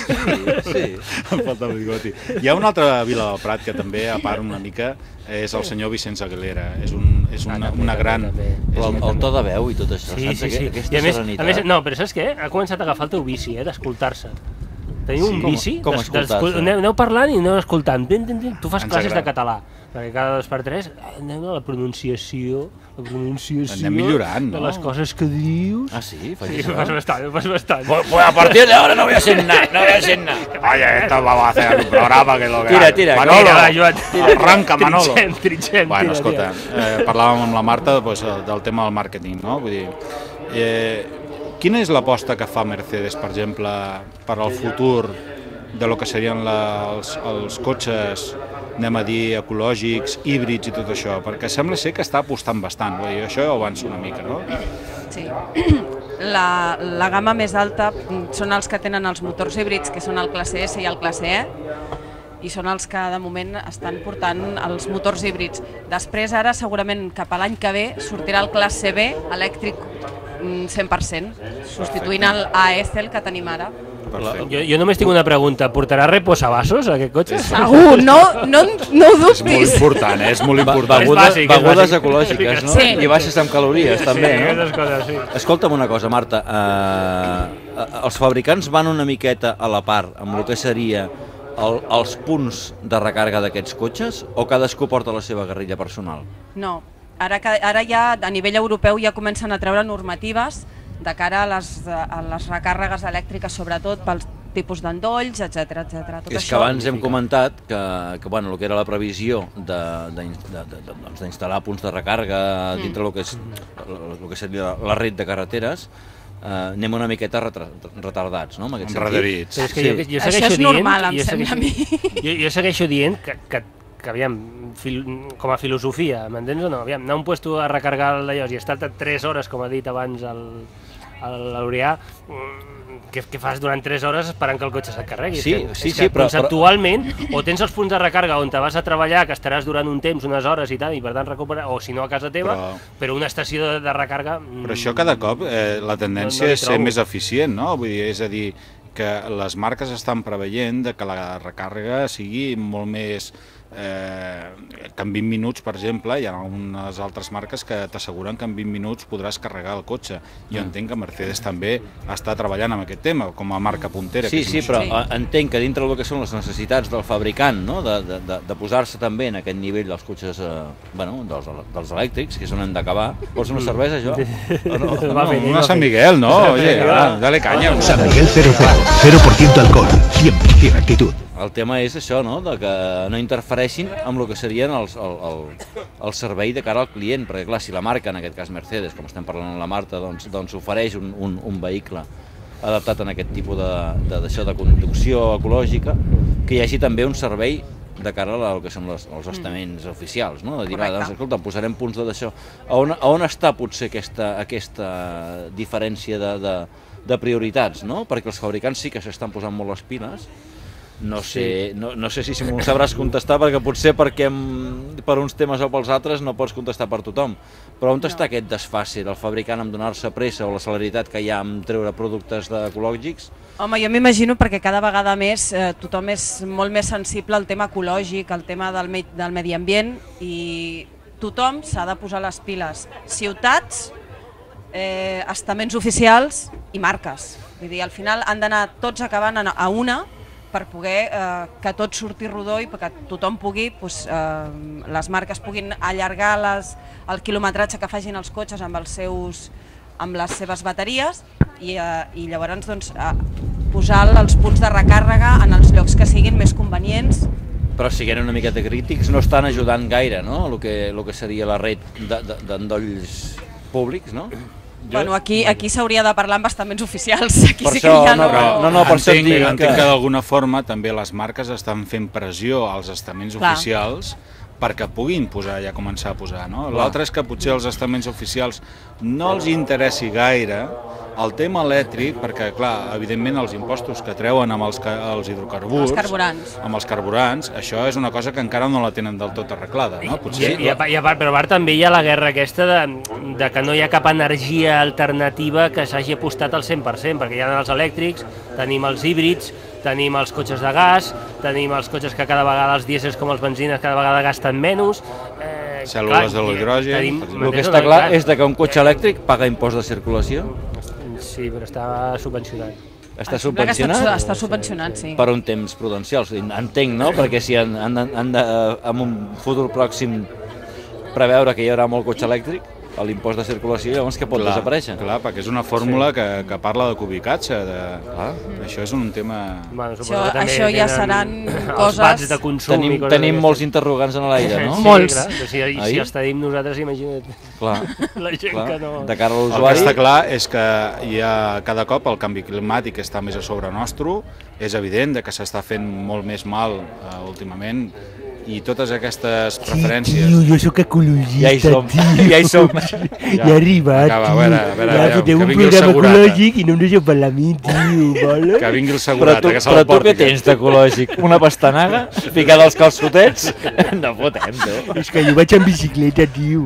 Em falta el bigoti. Hi ha un altre Vila del Prat que també, a part una mica, és el senyor Vicenç Aguilera. És una gran... El to de veu i tot això, saps? Aquesta serenitat. No, però saps què? Ha començat a agafar el teu vici, d'escoltar-se. Teniu un vici? Com escoltar-se? Aneu parlant i aneu escoltant. Tu fas classes de català, perquè cada 2 per 3 anem a la pronunciació anem millorant, de les coses que dius. Ah, sí? Fas bastant. Pues a partir de ahora no voy a hacer nada, Oye, esto vamos a hacer un programa que lo que... Tira. Manolo, arranca, Manolo. Trinxem. Bueno, escolta, parlàvem amb la Marta del tema del màrqueting, no? Vull dir, quina és l'aposta que fa Mercedes, per exemple, per al futur de lo que serien els cotxes, anem a dir, ecològics, híbrids i tot això? Perquè sembla ser que està apostant bastant, això ja ho avança una mica, no? Sí. La gamma més alta són els que tenen els motors híbrids, que són el classe S i el classe E, i són els que de moment estan portant els motors híbrids. Després, ara, segurament cap a l'any que ve, sortirà el classe B elèctric 100%, substituint el AECEL que tenim ara. Jo només tinc una pregunta. Portarà reposabassos aquest cotxe? Segur, no ho dubtis. És molt important. Begudes ecològiques, no? I baixes amb calories, també, no? Sí. Escolta'm una cosa, Marta. Els fabricants van una miqueta a la part amb el que seria els punts de recàrrega d'aquests cotxes o cadascú porta la seva guerrilla personal? No. Ara ja a nivell europeu ja comencen a treure normatives de cara a les recàrregues elèctriques, sobretot pels tipus d'endolls, etc. És que abans hem comentat que el que era la previsió d'instal·lar punts de recàrrega dintre el que seria la red de carreteres, anem una miqueta retardats, no? Enredarits. Això és normal, em sembla a mi. Jo segueixo dient que aviam, com a filosofia, m'entens o no? Aviam, anar a un puesto a recargar d'allò i estar 3 hores, com ha dit abans l'Aurià, què fas durant 3 hores esperant que el cotxe se't carregui? Sí, però conceptualment, o tens els punts de recàrrega on te vas a treballar, que estaràs durant un temps, unes hores i tal, i per tant recuperar, o si no a casa teva, però una estació de recàrrega... Però això cada cop la tendència és ser més eficient, no? Vull dir, és a dir, que les marques estan preveient que la recàrrega sigui molt més... que en 20 minuts, per exemple, hi ha algunes altres marques que t'asseguren que en 20 minuts podràs carregar el cotxe. Jo entenc que Mercedes també està treballant amb aquest tema, com a marca puntera. Sí, però entenc que dintre del que són les necessitats del fabricant, de posar-se també en aquest nivell dels cotxes, dels elèctrics, que és on hem d'acabar. Vols una cervesa, jo? Una San Miguel, no? Oye, dale caña. San Miguel 0% alcohol, 100% actitud. El tema és això, de que no interfereixin amb el que serien el servei de cara al client, perquè clar, si la marca, en aquest cas Mercedes, com estem parlant amb la Marta, doncs ofereix un vehicle adaptat a aquest tipus de conducció ecològica, que hi hagi també un servei de cara al que són els estaments oficials, de dir, escolta, posarem punts d'això. On està potser aquesta diferència de prioritats, perquè els fabricants sí que s'estan posant molt les piles. No sé si m'ho sabràs contestar, perquè potser per uns temes o pels altres no pots contestar per tothom, però on està aquest desfase del fabricant en donar-se pressa o la celeritat que hi ha en treure productes ecològics? Home, jo m'imagino perquè cada vegada més tothom és molt més sensible al tema ecològic, al tema del medi ambient, i tothom s'ha de posar les piles. Ciutats, estaments oficials i marques. Vull dir, al final han d'anar tots acabant a una per poder que tot surti rodó i perquè tothom pugui, les marques puguin allargar el quilometratge que facin els cotxes amb les seves bateries i llavors posar els punts de recàrrega en els llocs que siguin més convenients. Però siguent una miqueta crítics, no estan ajudant gaire, el que seria la red d'endolls públics, no? Bueno, aquí s'hauria de parlar amb estaments oficials. Per això entenc que d'alguna forma també les marques estan fent pressió als estaments oficials perquè puguin posar, ja començar a posar. L'altre és que potser els estaments oficials no els interessi gaire el tema elèctric, perquè, clar, evidentment els impostos que treuen amb els hidrocarburs, amb els carburants, això és una cosa que encara no la tenen del tot arreglada, no? Però a part també hi ha la guerra aquesta de que no hi ha cap energia alternativa que s'hagi apostat al 100%, perquè hi ha els elèctrics, tenim els híbrids, tenim els cotxes de gas, tenim els cotxes que cada vegada els dièsels com els benzines cada vegada gasten menys, cèl·lules de l'hidrogen. El que està clar és que un cotxe elèctric paga impost de circulació? Sí, però està subvencionat. Està subvencionat? Està subvencionat, sí. Per un temps prudencial, entenc, no? Perquè si han de, en un futur pròxim, preveure que hi haurà molt cotxe elèctric, l'impost de circulació, llavors que pot desaparèixer. Clar, perquè és una fórmula que parla de cubicatge. Això és un tema... Això ja seran coses... Els bats de consum. Tenim molts interrogants en l'aire, no? Molts. Si els tenim nosaltres, imagina't la gent que no... De cara a l'usuari... El que està clar és que cada cop el canvi climàtic està més a sobre nostre, és evident que s'està fent molt més mal últimament, i totes aquestes preferències... Tio, jo sóc ecologista, Ja hi som. Ja he arribat, tio. Foteu un programa ecològic i no em deixeu parlar a mi, tio, vale? Que vingui el segurat, que se'l porti. Però tu què tens d'ecològic? Una pastanaga ficada als calçotets? No fotem, tu. És que jo vaig en bicicleta, tio.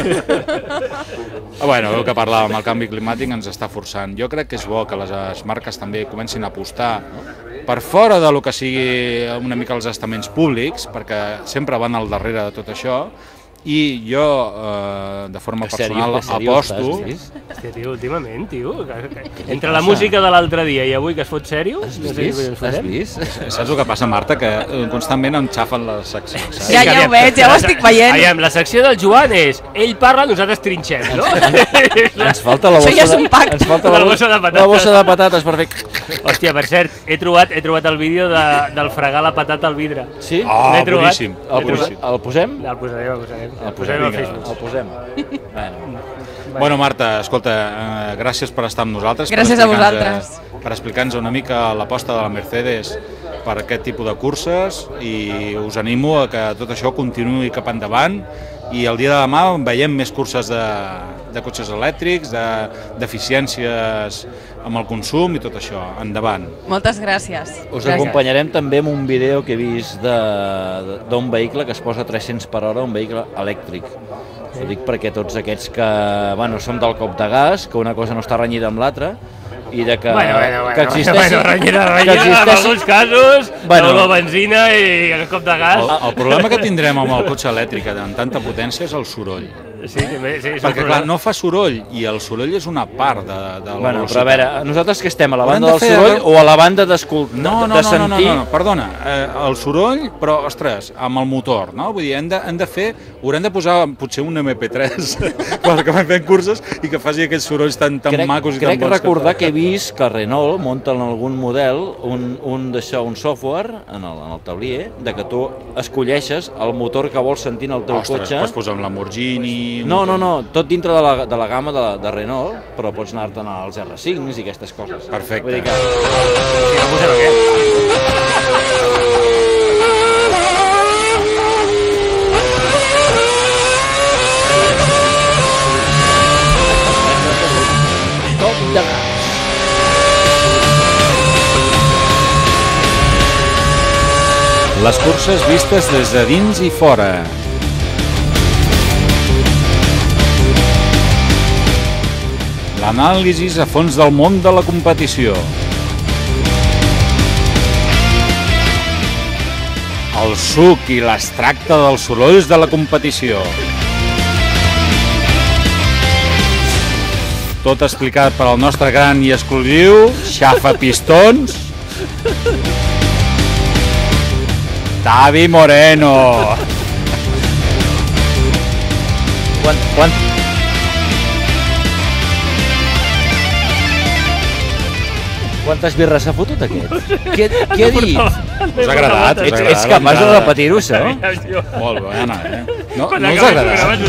Bueno, el que parlàvem, el canvi climàtic ens està forçant. Jo crec que és bo que les marques també comencin a apostar per fora de lo que sigui una mica els estaments públics, perquè sempre van al darrere de tot això, i jo, de forma personal, aposto... Hòstia, tio, últimament, tio, entre la música de l'altre dia i avui que es fot sèrio... Has vist? Saps el que passa, Marta? Que constantment em xafen les seccions. Ja ho veig, ja ho estic veient. Aviam, la secció del Joan és ell parla, nosaltres trinxem, no? Ens falta la bossa de patates per fer... Hòstia, per cert, he trobat el vídeo del fregar la patata al vidre. Sí? Boníssim. El posem? El posarem. El posem. Bueno, Marta, escolta, gràcies per estar amb nosaltres. Gràcies a vosaltres. Per explicar-nos una mica l'aposta de la Mercedes per aquest tipus de curses, i us animo a que tot això continuï cap endavant, i el dia de demà veiem més curses de cotxes elèctrics, d'eficiències amb el consum i tot això. Endavant. Moltes gràcies. Us acompanyarem també amb un vídeo que he vist d'un vehicle que es posa 300 per hora, un vehicle elèctric. Ho dic perquè tots aquests que som del cop de gas, que una cosa no està renyida amb l'altra, i de que existeixi... Renyera, en alguns casos, la benzina i el cop de gas... El problema que tindrem amb el cotxe elèctric amb tanta potència és el soroll. Sí, perquè clar, no fa soroll i el soroll és una part de la velocitat. Però a veure, nosaltres que estem a la banda del soroll o a la banda d'escoltar, de sentir... No, perdona, el soroll, però ostres, amb el motor, no? Vull dir, haurem de posar potser un MP3 que van fent curses i que faci aquests sorolls tan macos i tan bons. Crec recordar que he vist que Renault munta en algun model un software en el tablier de que tu escolleixes el motor que vols sentir en el teu cotxe. Ostres, pots posar un Lamborghini... No, tot dintre de la gamma de Renault, però pots anar-te'n als R5 i aquestes coses. Perfecte. Vull dir que... Cop de gas. Les curses vistes des de dins i fora. L'anàlisi a fons del món de la competició. El suc i l'extracte dels sorolls de la competició. Tot explicat per al nostre gran i exclusiu xafapistons Xavi Moreno. Quantes birres s'ha fotut aquest? Què ha dit? Us ha agradat? Ets capaç de repetir-ho, això? Molt bé, Anna, No us ha agradat?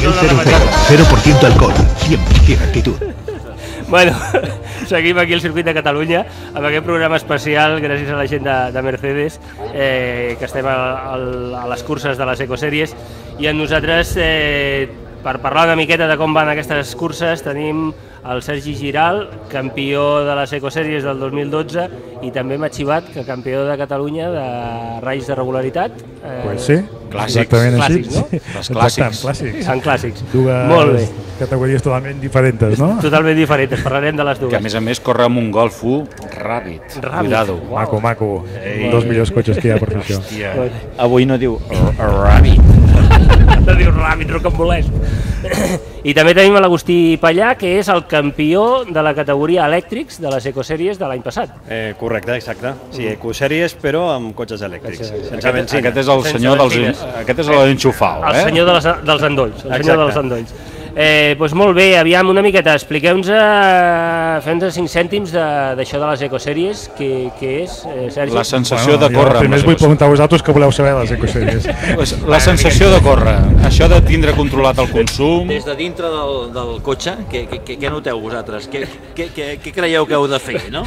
0% alcohol, 100% actitud. Bueno, seguim aquí al Circuit de Catalunya amb aquest programa especial gràcies a la gent de Mercedes, que estem a les curses de les Ecosèries, i amb nosaltres, per parlar una miqueta de com van aquestes curses, tenim el Sergi Giral, campió de les Ecosèries del 2012, i també m'ha xivat que campió de Catalunya de rallis de regularitat. Pues sí, exactament així. No? Clàssics. Són clàssics. Dues categories totalment diferents, no? Totalment diferents, parlarem de les dues. Que a més corre amb un Golf 1 ràpid. Cuidado. Maco. Un dels millors cotxes que hi ha per fer això. Avui no diu ràpid. No diu ràpid, rocambolesc. I també tenim l'Agustí Pallà, que és el campió de la categoria elèctrics de les Ecosèries de l'any passat. Correcte, exacte. Sí, Ecosèries, però amb cotxes elèctrics. Aquest és el senyor aquest és l'enxufau, El senyor dels endolls. El senyor dels endolls. Doncs molt bé, aviam una miqueta, expliqueu-nos, fem-nos 5 cèntims d'això de les Ecosèries, què és, Sergi? La sensació de córrer. Primer us vull preguntar a vosaltres que voleu saber de les Ecosèries. La sensació de córrer, això de tindre controlat el consum... Des de dintre del cotxe, què noteu vosaltres? Què creieu que heu de fer, no?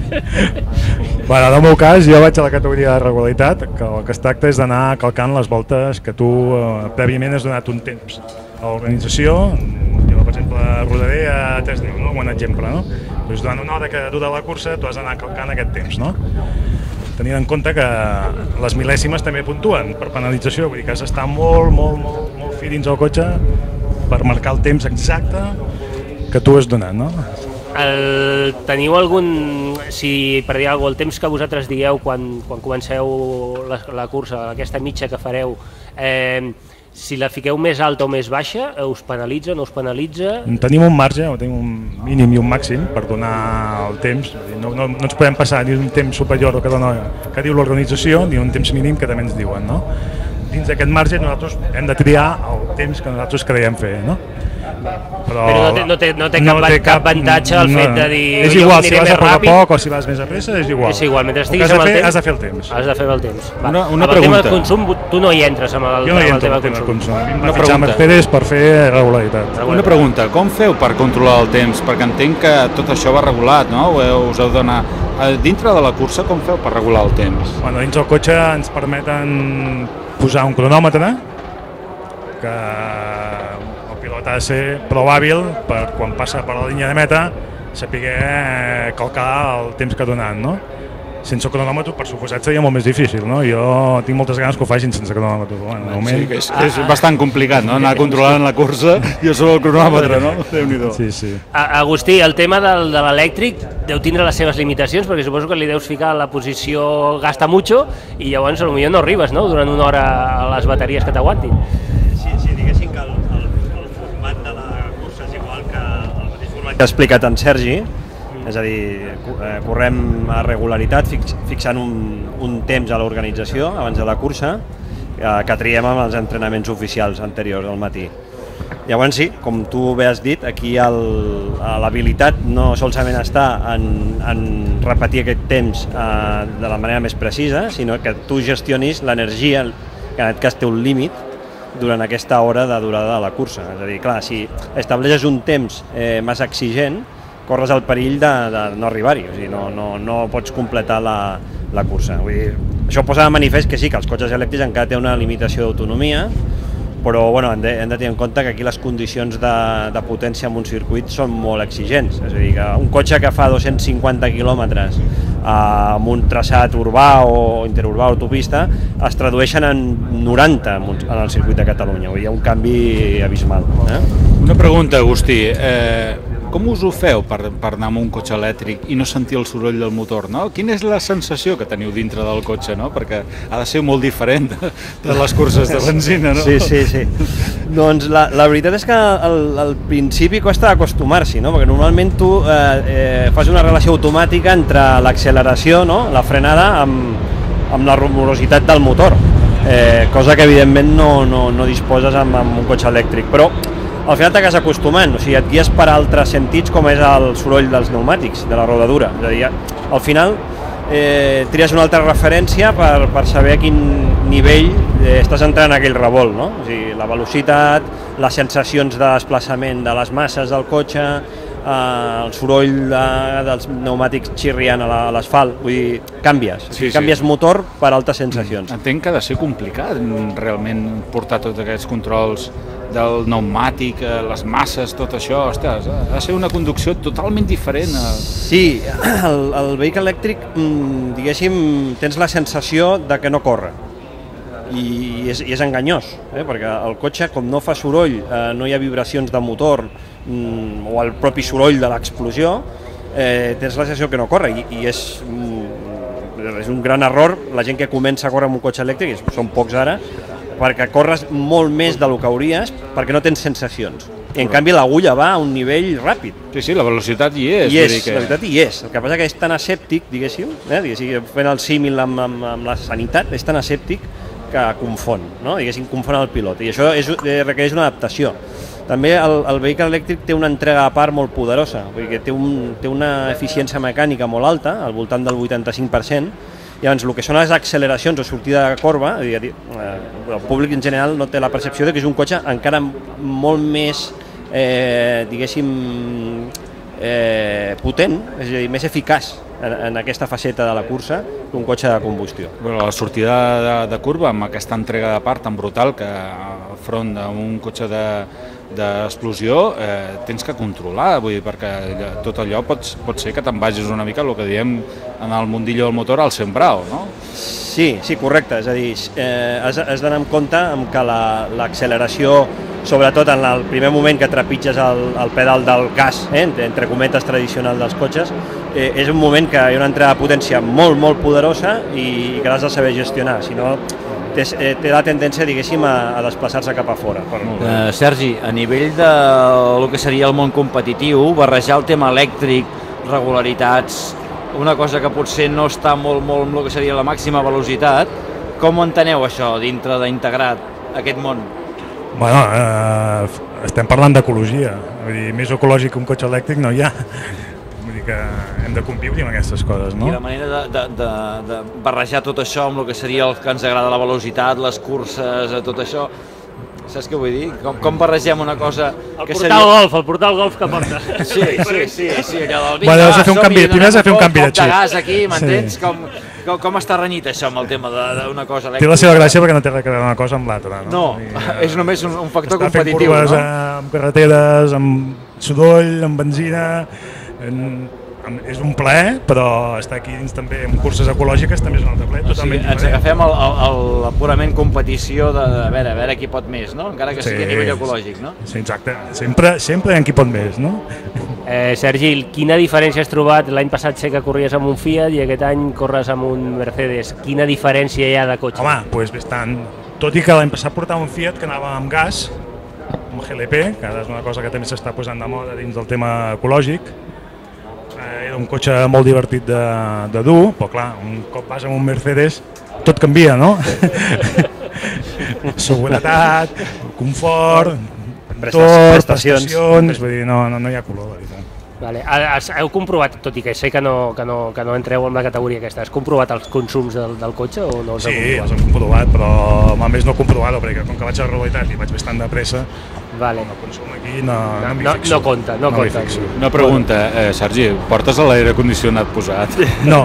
Bueno, en el meu cas, jo vaig a la categoria de regularitat, que el que es tracta és d'anar calcant les voltes que tu prèviament has donat un temps a l'organització. Jo, per exemple, rodaré a 3:10, no? Un exemple, no? Doncs durant una hora que dura la cursa tu has d'anar calcant aquest temps, no? Tenint en compte que les mil·lèsimes també puntuen per penalització, vull dir que has d'estar molt fi dins el cotxe per marcar el temps exacte que tu has donat, no? Teniu algun, si per dir alguna cosa, el temps que vosaltres digueu quan comenceu la cursa, aquesta mitja que fareu, si la fiqueu més alta o més baixa, us penalitza, no us penalitza? Tenim un marge, tenim un mínim i un màxim per donar el temps. No ens podem passar ni un temps superior al que diu l'organització, ni un temps mínim que també ens diuen, no? Dins d'aquest marge nosaltres hem de triar el temps que nosaltres creiem fer, no? Però no té cap avantatge el fet de dir... És igual, si vas a poc a poc o si vas més a pressa, és igual. És igual, mentre estiguis amb el temps... Has de fer el temps. Has de fer el temps. Una pregunta. Amb el tema del consum, tu no hi entres amb el tema del consum. A mi em va fitxar Mercedes per fer regularitat. Una pregunta, com feu per controlar el temps? Perquè entenc que tot això va regulat, no? Us heu d'anar... Dintre de la cursa, com feu per regular el temps? Bueno, dins del cotxe ens permeten posar un cronòmetre que el pilot ha de ser prou hàbil per quan passa per la línia de meta saber calcar el temps que ha donat, no? sense el cronòmetre, per suposat, seria molt més difícil, no? Jo tinc moltes ganes que ho facin sense cronòmetre. Sí, que és bastant complicat, no? Anar controlant la cursa i sobre el cronòmetre, no? Déu-n'hi-do. Sí. Agustí, el tema de l'elèctric deu tindre les seves limitacions, perquè suposo que li deus ficar la posició gasta mucho i llavors potser no arribes, no?, durant una hora a les bateries que t'aguantin. Sí, diguéssim que el format de la cursa és igual que el mateix format que ha explicat en Sergi, és a dir, correm a regularitat fixant un temps a l'organització abans de la cursa que triem amb els entrenaments oficials anteriors al matí. Llavors sí, com tu bé has dit, aquí l'habilitat no solament està en repetir aquest temps de la manera més precisa, sinó que tu gestionis l'energia, que en aquest cas té un límit, durant aquesta hora de durada de la cursa. És a dir, clar, si estableixes un temps massa exigent, corres el perill de no arribar-hi, o sigui, no pots completar la cursa. Vull dir, això posa de manifest que sí, que els cotxes elèctrics encara té una limitació d'autonomia, però bueno, hem de tenir en compte que aquí les condicions de potència en un circuit són molt exigents. És a dir, que un cotxe que fa 250 quilòmetres amb un traçat urbà o interurbà o autopista es tradueixen en 90 en el circuit de Catalunya. Hi ha un canvi abismal. Una pregunta, Agustí. Com us ho feu per anar amb un cotxe elèctric i no sentir el soroll del motor, no? Quina és la sensació que teniu dintre del cotxe, no? Perquè ha de ser molt diferent de les curses de benzina, no? Sí. Doncs la veritat és que al principi costa acostumar-s'hi, no? Perquè normalment tu fas una relació automàtica entre l'acceleració, no?, la frenada, amb la rumorositat del motor, cosa que evidentment no disposes amb un cotxe elèctric, però al final t'acabes acostumant, o sigui, et guies per altres sentits com és el soroll dels pneumàtics, de la rodadura. És a dir, al final tries una altra referència per saber a quin nivell estàs entrant en aquell revolt, no? O sigui, la velocitat, les sensacions de desplaçament de les masses del cotxe, el soroll dels pneumàtics xirriant a l'asfalt, vull dir, canvies, canvies motor per altres sensacions. Entenc que ha de ser complicat realment portar tots aquests controls del pneumàtic, les masses, tot això, ostres, ha de ser una conducció totalment diferent. Sí, el vehicle elèctric, diguéssim, tens la sensació de que no corre i és enganyós, perquè el cotxe, com no fa soroll, no hi ha vibracions de motor o el propi soroll de l'explosió, tens la sensació que no corre i és un gran error la gent que comença a córrer amb un cotxe elèctric, són pocs ara, perquè corres molt més del que hauries perquè no tens sensacions. I en canvi l'agulla va a un nivell ràpid. Sí, la velocitat hi és. La velocitat hi és. El que passa que és tan asèptic, diguéssim, fent el símil amb la sanitat, és tan asèptic que confon, no? Diguéssim, confon el pilot. I això requereix una adaptació. També el vehicle elèctric té una entrega a part molt poderosa, perquè té una eficiència mecànica molt alta, al voltant del 85%, i llavors el que són les acceleracions o sortida de corba, el públic en general no té la percepció que és un cotxe encara molt més, diguéssim, potent, és a dir, més eficaç en aquesta faceta de la cursa que un cotxe de combustió. La sortida de curva amb aquesta entrega de part tan brutal que al front d'un cotxe d'explosió tens que controlar, vull dir, perquè tot allò pot ser que te'n vagis una mica el que diem en el mundillo del motor al sembrao, no? Sí, correcte, és a dir, has d'anar en compte que l'acceleració, sobretot en el primer moment que trepitges el pedal del gas, entre cometes tradicional dels cotxes, és un moment que hi ha una entrada de potència molt poderosa i que l'has de saber gestionar, si no té la tendència, diguéssim, a desplaçar-se cap a fora. Sergi, a nivell del que seria el món competitiu, barrejar el tema elèctric, regularitats, una cosa que potser no està molt amb el que seria la màxima velocitat, com ho enteneu això dintre d'integrar aquest món? Bueno, estem parlant d'ecologia, més ecològic que un cotxe elèctric no hi ha. Vull dir que hem de conviure amb aquestes coses, no? I la manera de barrejar tot això amb el que seria el que ens agrada, la velocitat, les curses, tot això, saps què vull dir? Com barregem una cosa que seria... El portal golf que porta. Sí, allò del Bueno, has de fer un canvi, primer has de fer un canvi de xip. De gas aquí, m'entens? Com està renyit això amb el tema d'una cosa elèctrica? Té la seva gràcia perquè no té res a veure una cosa amb l'altra, no? No, és només un factor competitiu, no? Està fent curves amb carreteres, amb soroll, amb benzina, amb és un plaer, però estar aquí dins també en curses ecològiques també és un altre plaer, totalment diferent. Ens agafem la purament competició de a veure qui pot més, no? Encara que sigui a nivell ecològic, no? Sí, exacte. Sempre hi ha qui pot més, no? Sergi, quina diferència has trobat? L'any passat sé que corries amb un Fiat i aquest any corres amb un Mercedes. Quina diferència hi ha de cotxe? Home, doncs bastant. Tot i que l'any passat portava un Fiat que anava amb gas, amb GLP, que ara és una cosa que també s'està posant de moda dins del tema ecològic. Era un cotxe molt divertit de dur, però clar, un cop vas amb un Mercedes tot canvia, no? Seguretat, confort, prestacions, vull dir, no hi ha color, la veritat. Vale. Heu comprovat, tot i que sé que no entreu en la categoria aquesta, has comprovat els consums del cotxe o no els heu comprovat? Sí, els hem comprovat, però més no comprovat-ho, perquè com que vaig a la realitat i vaig bastant de pressa, el consum aquí no m'hi fixo. No compta. Una pregunta, Sergi, portes l'aire condicionat posat? No.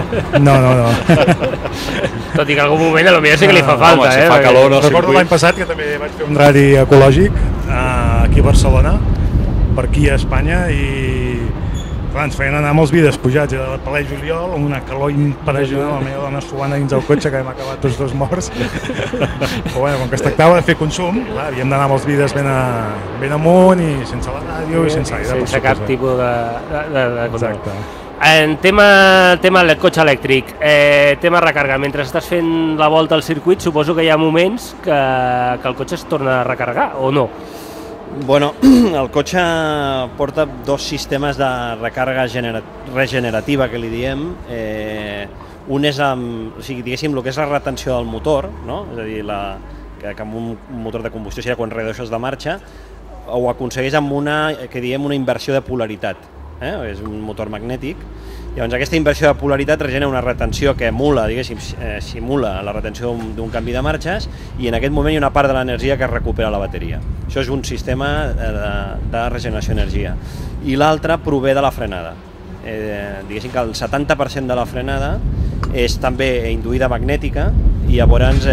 Tot i que en algun moment potser sí que li fa falta. Home, si fa calor al circuit. Recordo l'any passat que també vaig fer un rally ecològic aquí a Barcelona, per aquí a Espanya, i ens feien anar molts vides pujats a la Palais Juliol amb una calor impressionant, la meva dona suant dins del cotxe que hem acabat tots dos morts. Però bueno, com que es tractava de fer consum, havíem d'anar molts vides ben amunt i sense la ràdio i sense aire. Sense cap tipus de Exacte. En tema del cotxe elèctric, tema recàrrega, mentre estàs fent la volta al circuit suposo que hi ha moments que el cotxe es torna a recarregar, o no? Bueno, el cotxe porta dos sistemes de recàrrega regenerativa, que li diem. Un és diguéssim, el que és la retenció del motor, no? És a dir, que amb un motor de combustió seria quan redueixes de marxa, ho aconsegueix amb una inversió de polaritat. És un motor magnètic. Llavors aquesta inversió de polaritat genera una retenció que simula la retenció d'un canvi de marxes, i en aquest moment hi ha una part de l'energia que es recupera la bateria. Això és un sistema de regeneració d'energia. I l'altre prové de la frenada. Diguéssim que el 70% de la frenada és també induïda magnètica, i llavors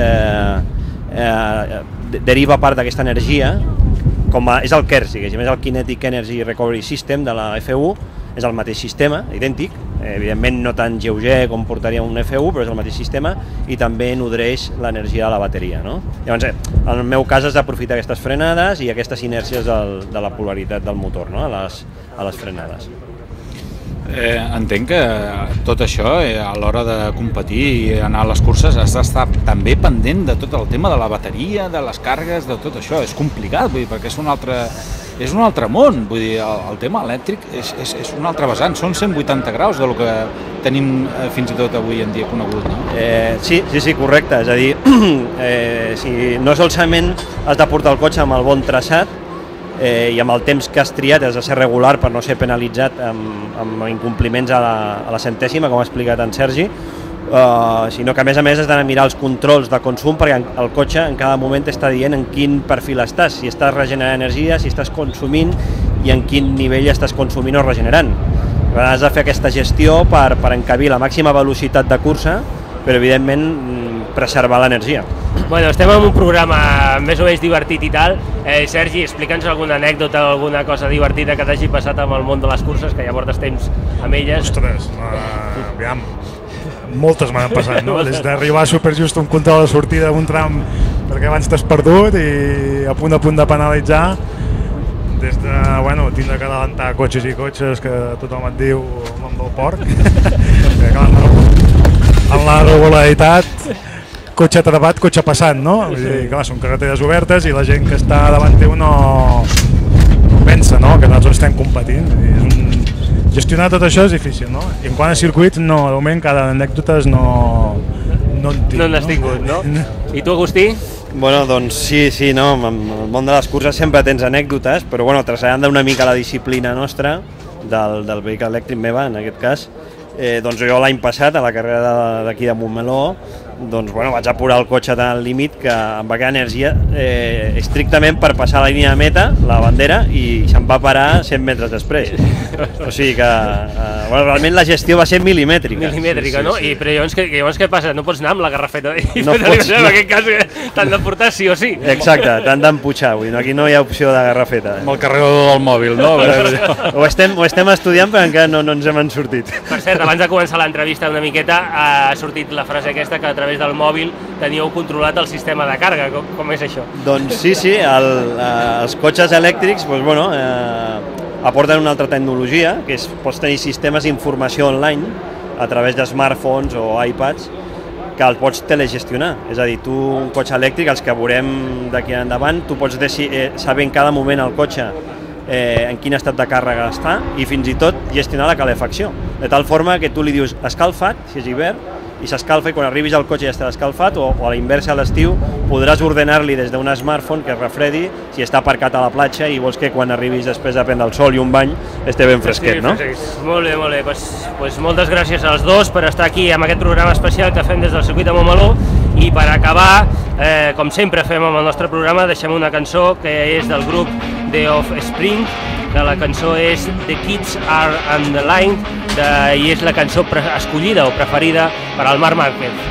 deriva part d'aquesta energia, és el KERS, és el Kinetic Energy Recovery System de la FU, és el mateix sistema, idèntic, evidentment no tan lleuger com portaria un FU, però és el mateix sistema, i també nodreix l'energia de la bateria. Llavors, en el meu cas has d'aprofitar aquestes frenades i aquestes inèrcies de la polaritat del motor a les frenades. Entenc que tot això, a l'hora de competir i anar a les curses, has d'estar també pendent de tot el tema de la bateria, de les càrregues, de tot això. És complicat, perquè és un altre món. Vull dir, el tema elèctric és un altre vessant. Són 180 graus del que tenim fins i tot avui en dia conegut, no? Sí, correcte. És a dir, no solament has de portar el cotxe amb el bon traçat, i amb el temps que has triat has de ser regular per no ser penalitzat amb incompliments a la centèsima, com ha explicat en Sergi, sinó que a més has d'anar a mirar els controls de consum, perquè el cotxe en cada moment està dient en quin perfil estàs, si estàs regenerant energia, si estàs consumint i en quin nivell estàs consumint o regenerant. Has de fer aquesta gestió per encabir la màxima velocitat de cursa, però evidentment preservar l'energia. Bueno, estem en un programa més o menys divertit i tal. Sergi, explica'ns alguna anècdota o alguna cosa divertida que t'hagi passat amb el món de les curses, que ja portes temps amb elles. Ostres, aviam, moltes m'han passat, no? Des d'arribar superjust a un control de sortida d'un tram perquè abans t'has perdut i a punt de penalitzar, des de, tindre que adelantar cotxes i cotxes que tothom et diu el nom del porc, en la regularitat, cotxe atrapat, cotxe passant, no? Vull dir, clar, són carreteres obertes i la gent que està davant teu no pensa, no?, que nosaltres estem competint. Gestionar tot això és difícil, no? I en quant a circuits, no, de moment cada anècdotes no en tinc. No n'has tingut, no? I tu, Agustí? Bueno, doncs sí, no, en el món de les curses sempre tens anècdotes, però traslladant una mica la disciplina nostra, del vehicle elèctric meva, en aquest cas, doncs jo l'any passat, a la carrera d'aquí de Montmeló, doncs, bueno, vaig apurar el cotxe tan al límit que amb aquella energia, estrictament per passar la línia de meta, la bandera, i se'm va parar 100 metres després. O sigui que bueno, realment la gestió va ser milimètrica. Milimètrica, no? I, però llavors què passa? No pots anar amb la garrafeta i no pots, en aquest cas t'han de portar sí o sí. Exacte, t'han d'empujar, aquí no hi ha opció de garrafeta. Amb el carregador del mòbil, no? Ho estem estudiant però encara no ens hem sortit. Per cert, abans de començar l'entrevista una miqueta ha sortit la frase aquesta que a través del mòbil teníeu controlat el sistema de càrrega. Com és això? Doncs sí, els cotxes elèctrics doncs, bueno, aporten una altra tecnologia, que és pots tenir sistemes d'informació online a través de smartphones o iPads que el pots telegestionar. És a dir, tu un cotxe elèctric, els que veurem d'aquí endavant, tu pots saber en cada moment el cotxe en quin estat de càrrega està i fins i tot gestionar la calefacció. De tal forma que tu li dius escalfa't, si és hivern, i s'escalfa i quan arribis al cotxe ja estarà escalfat, o a la inversa a l'estiu podràs ordenar-li des d'un smartphone que es refredi si està aparcat a la platja i vols que quan arribis després de prendre el sol i un bany esté ben fresquet, no? Molt bé, molt bé. Pues moltes gràcies als dos per estar aquí amb aquest programa especial que fem des del circuit de Montmeló i per acabar, com sempre fem amb el nostre programa, deixem una cançó que és del grup The Offspring, que la cançó és The Kids Are on the Line i és la cançó escollida o preferida per al Marc Márquez.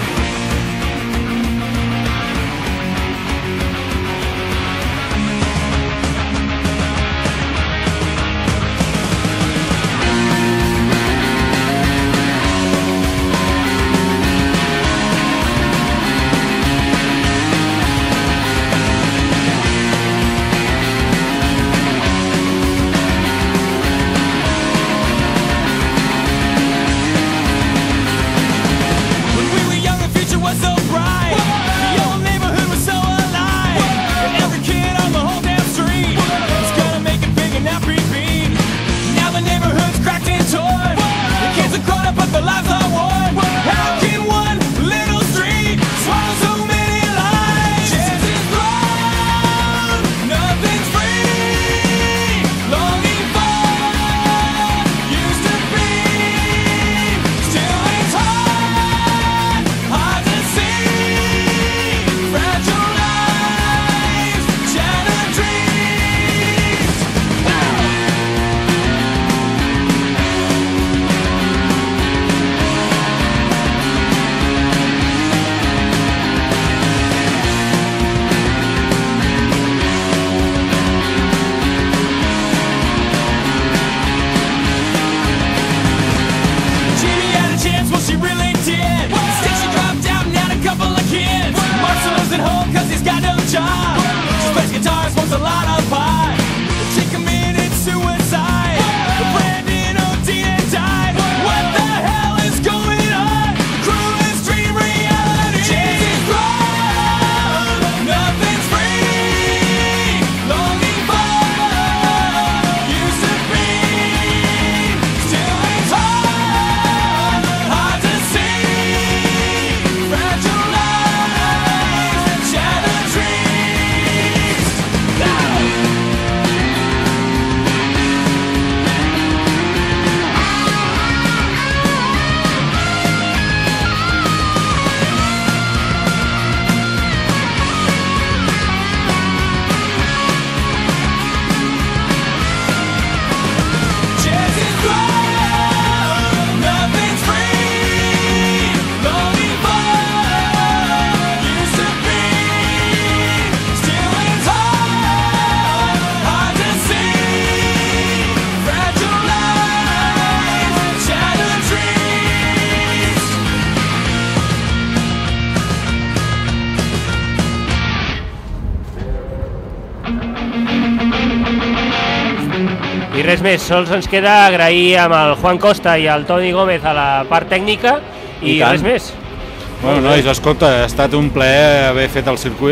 I res més, sols ens queda agrair amb el Juan Costa i el Toni Gómez a la part tècnica i res més. Bueno, nois, escolta, ha estat un plaer haver fet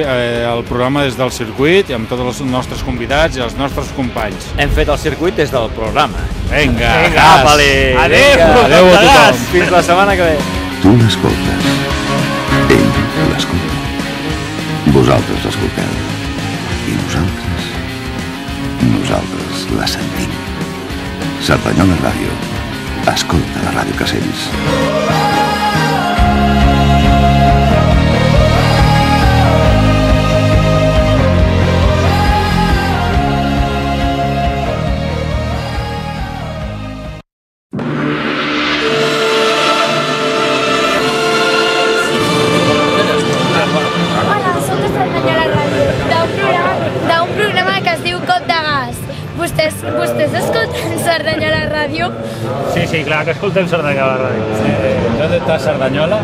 el programa des del circuit i amb tots els nostres convidats i els nostres companys. Hem fet el circuit des del programa. Vinga, apa-li! Adéu a tothom! Fins la setmana que ve! Tu l'escoltes, ell l'escolta, vosaltres l'escolteu i nosaltres la sentim. Cerdanyola Ràdio, escolta la ràdio que sents. radio. Sí, clar, que escoltem Cerdanyola Ràdio. ¿Dónde está Cerdanyola?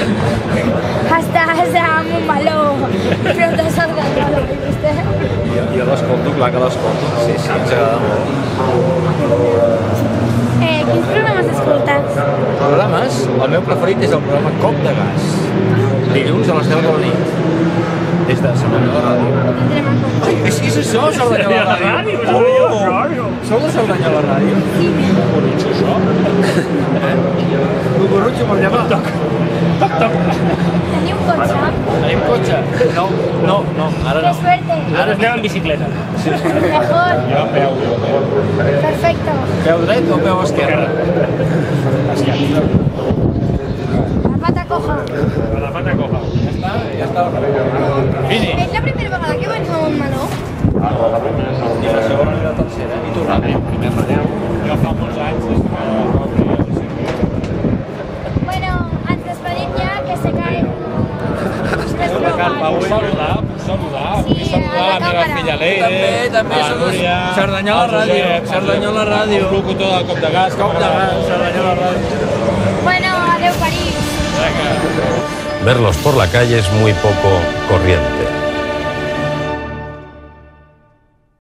Estàs a Montmeló, però de Cerdanyola, oi vostè? Jo l'escolto, clar que l'escolto. Sí, ens agrada molt. Quins programes escoltes? Programes? El meu preferit és el programa Cop de Gas. Dilluns a les 10 de la nit. Des de Cerdanyola Ràdio. Ai, és això, Cerdanyola Ràdio? Sou de Cerdanyola Ràdio? Sí. Borutxo, això? Borutxo amb el llevat. Toc. Teniu cotxe? Tenim cotxe? No, ara no. Que suerte. Ara anem en bicicleta. Mejor. Jo a peu. Perfecto. Peu dret o peu esquerre? La pata coja. La pata coja. Ja està. És la primera vegada que veniu a Montmeló? I la segona i la tercera. I tornem. Jo fa molts anys. Bueno, ens despedim ja, que se cae. Puc saludar la meva filla Leire, També, a la Núria, Cerdanyola Ràdio, Cerdanyola Ràdio. el locutor del Cop de Gas, Cerdanyola Ràdio. Bueno, adeu París. Verlos por la calle es muy poco corriente.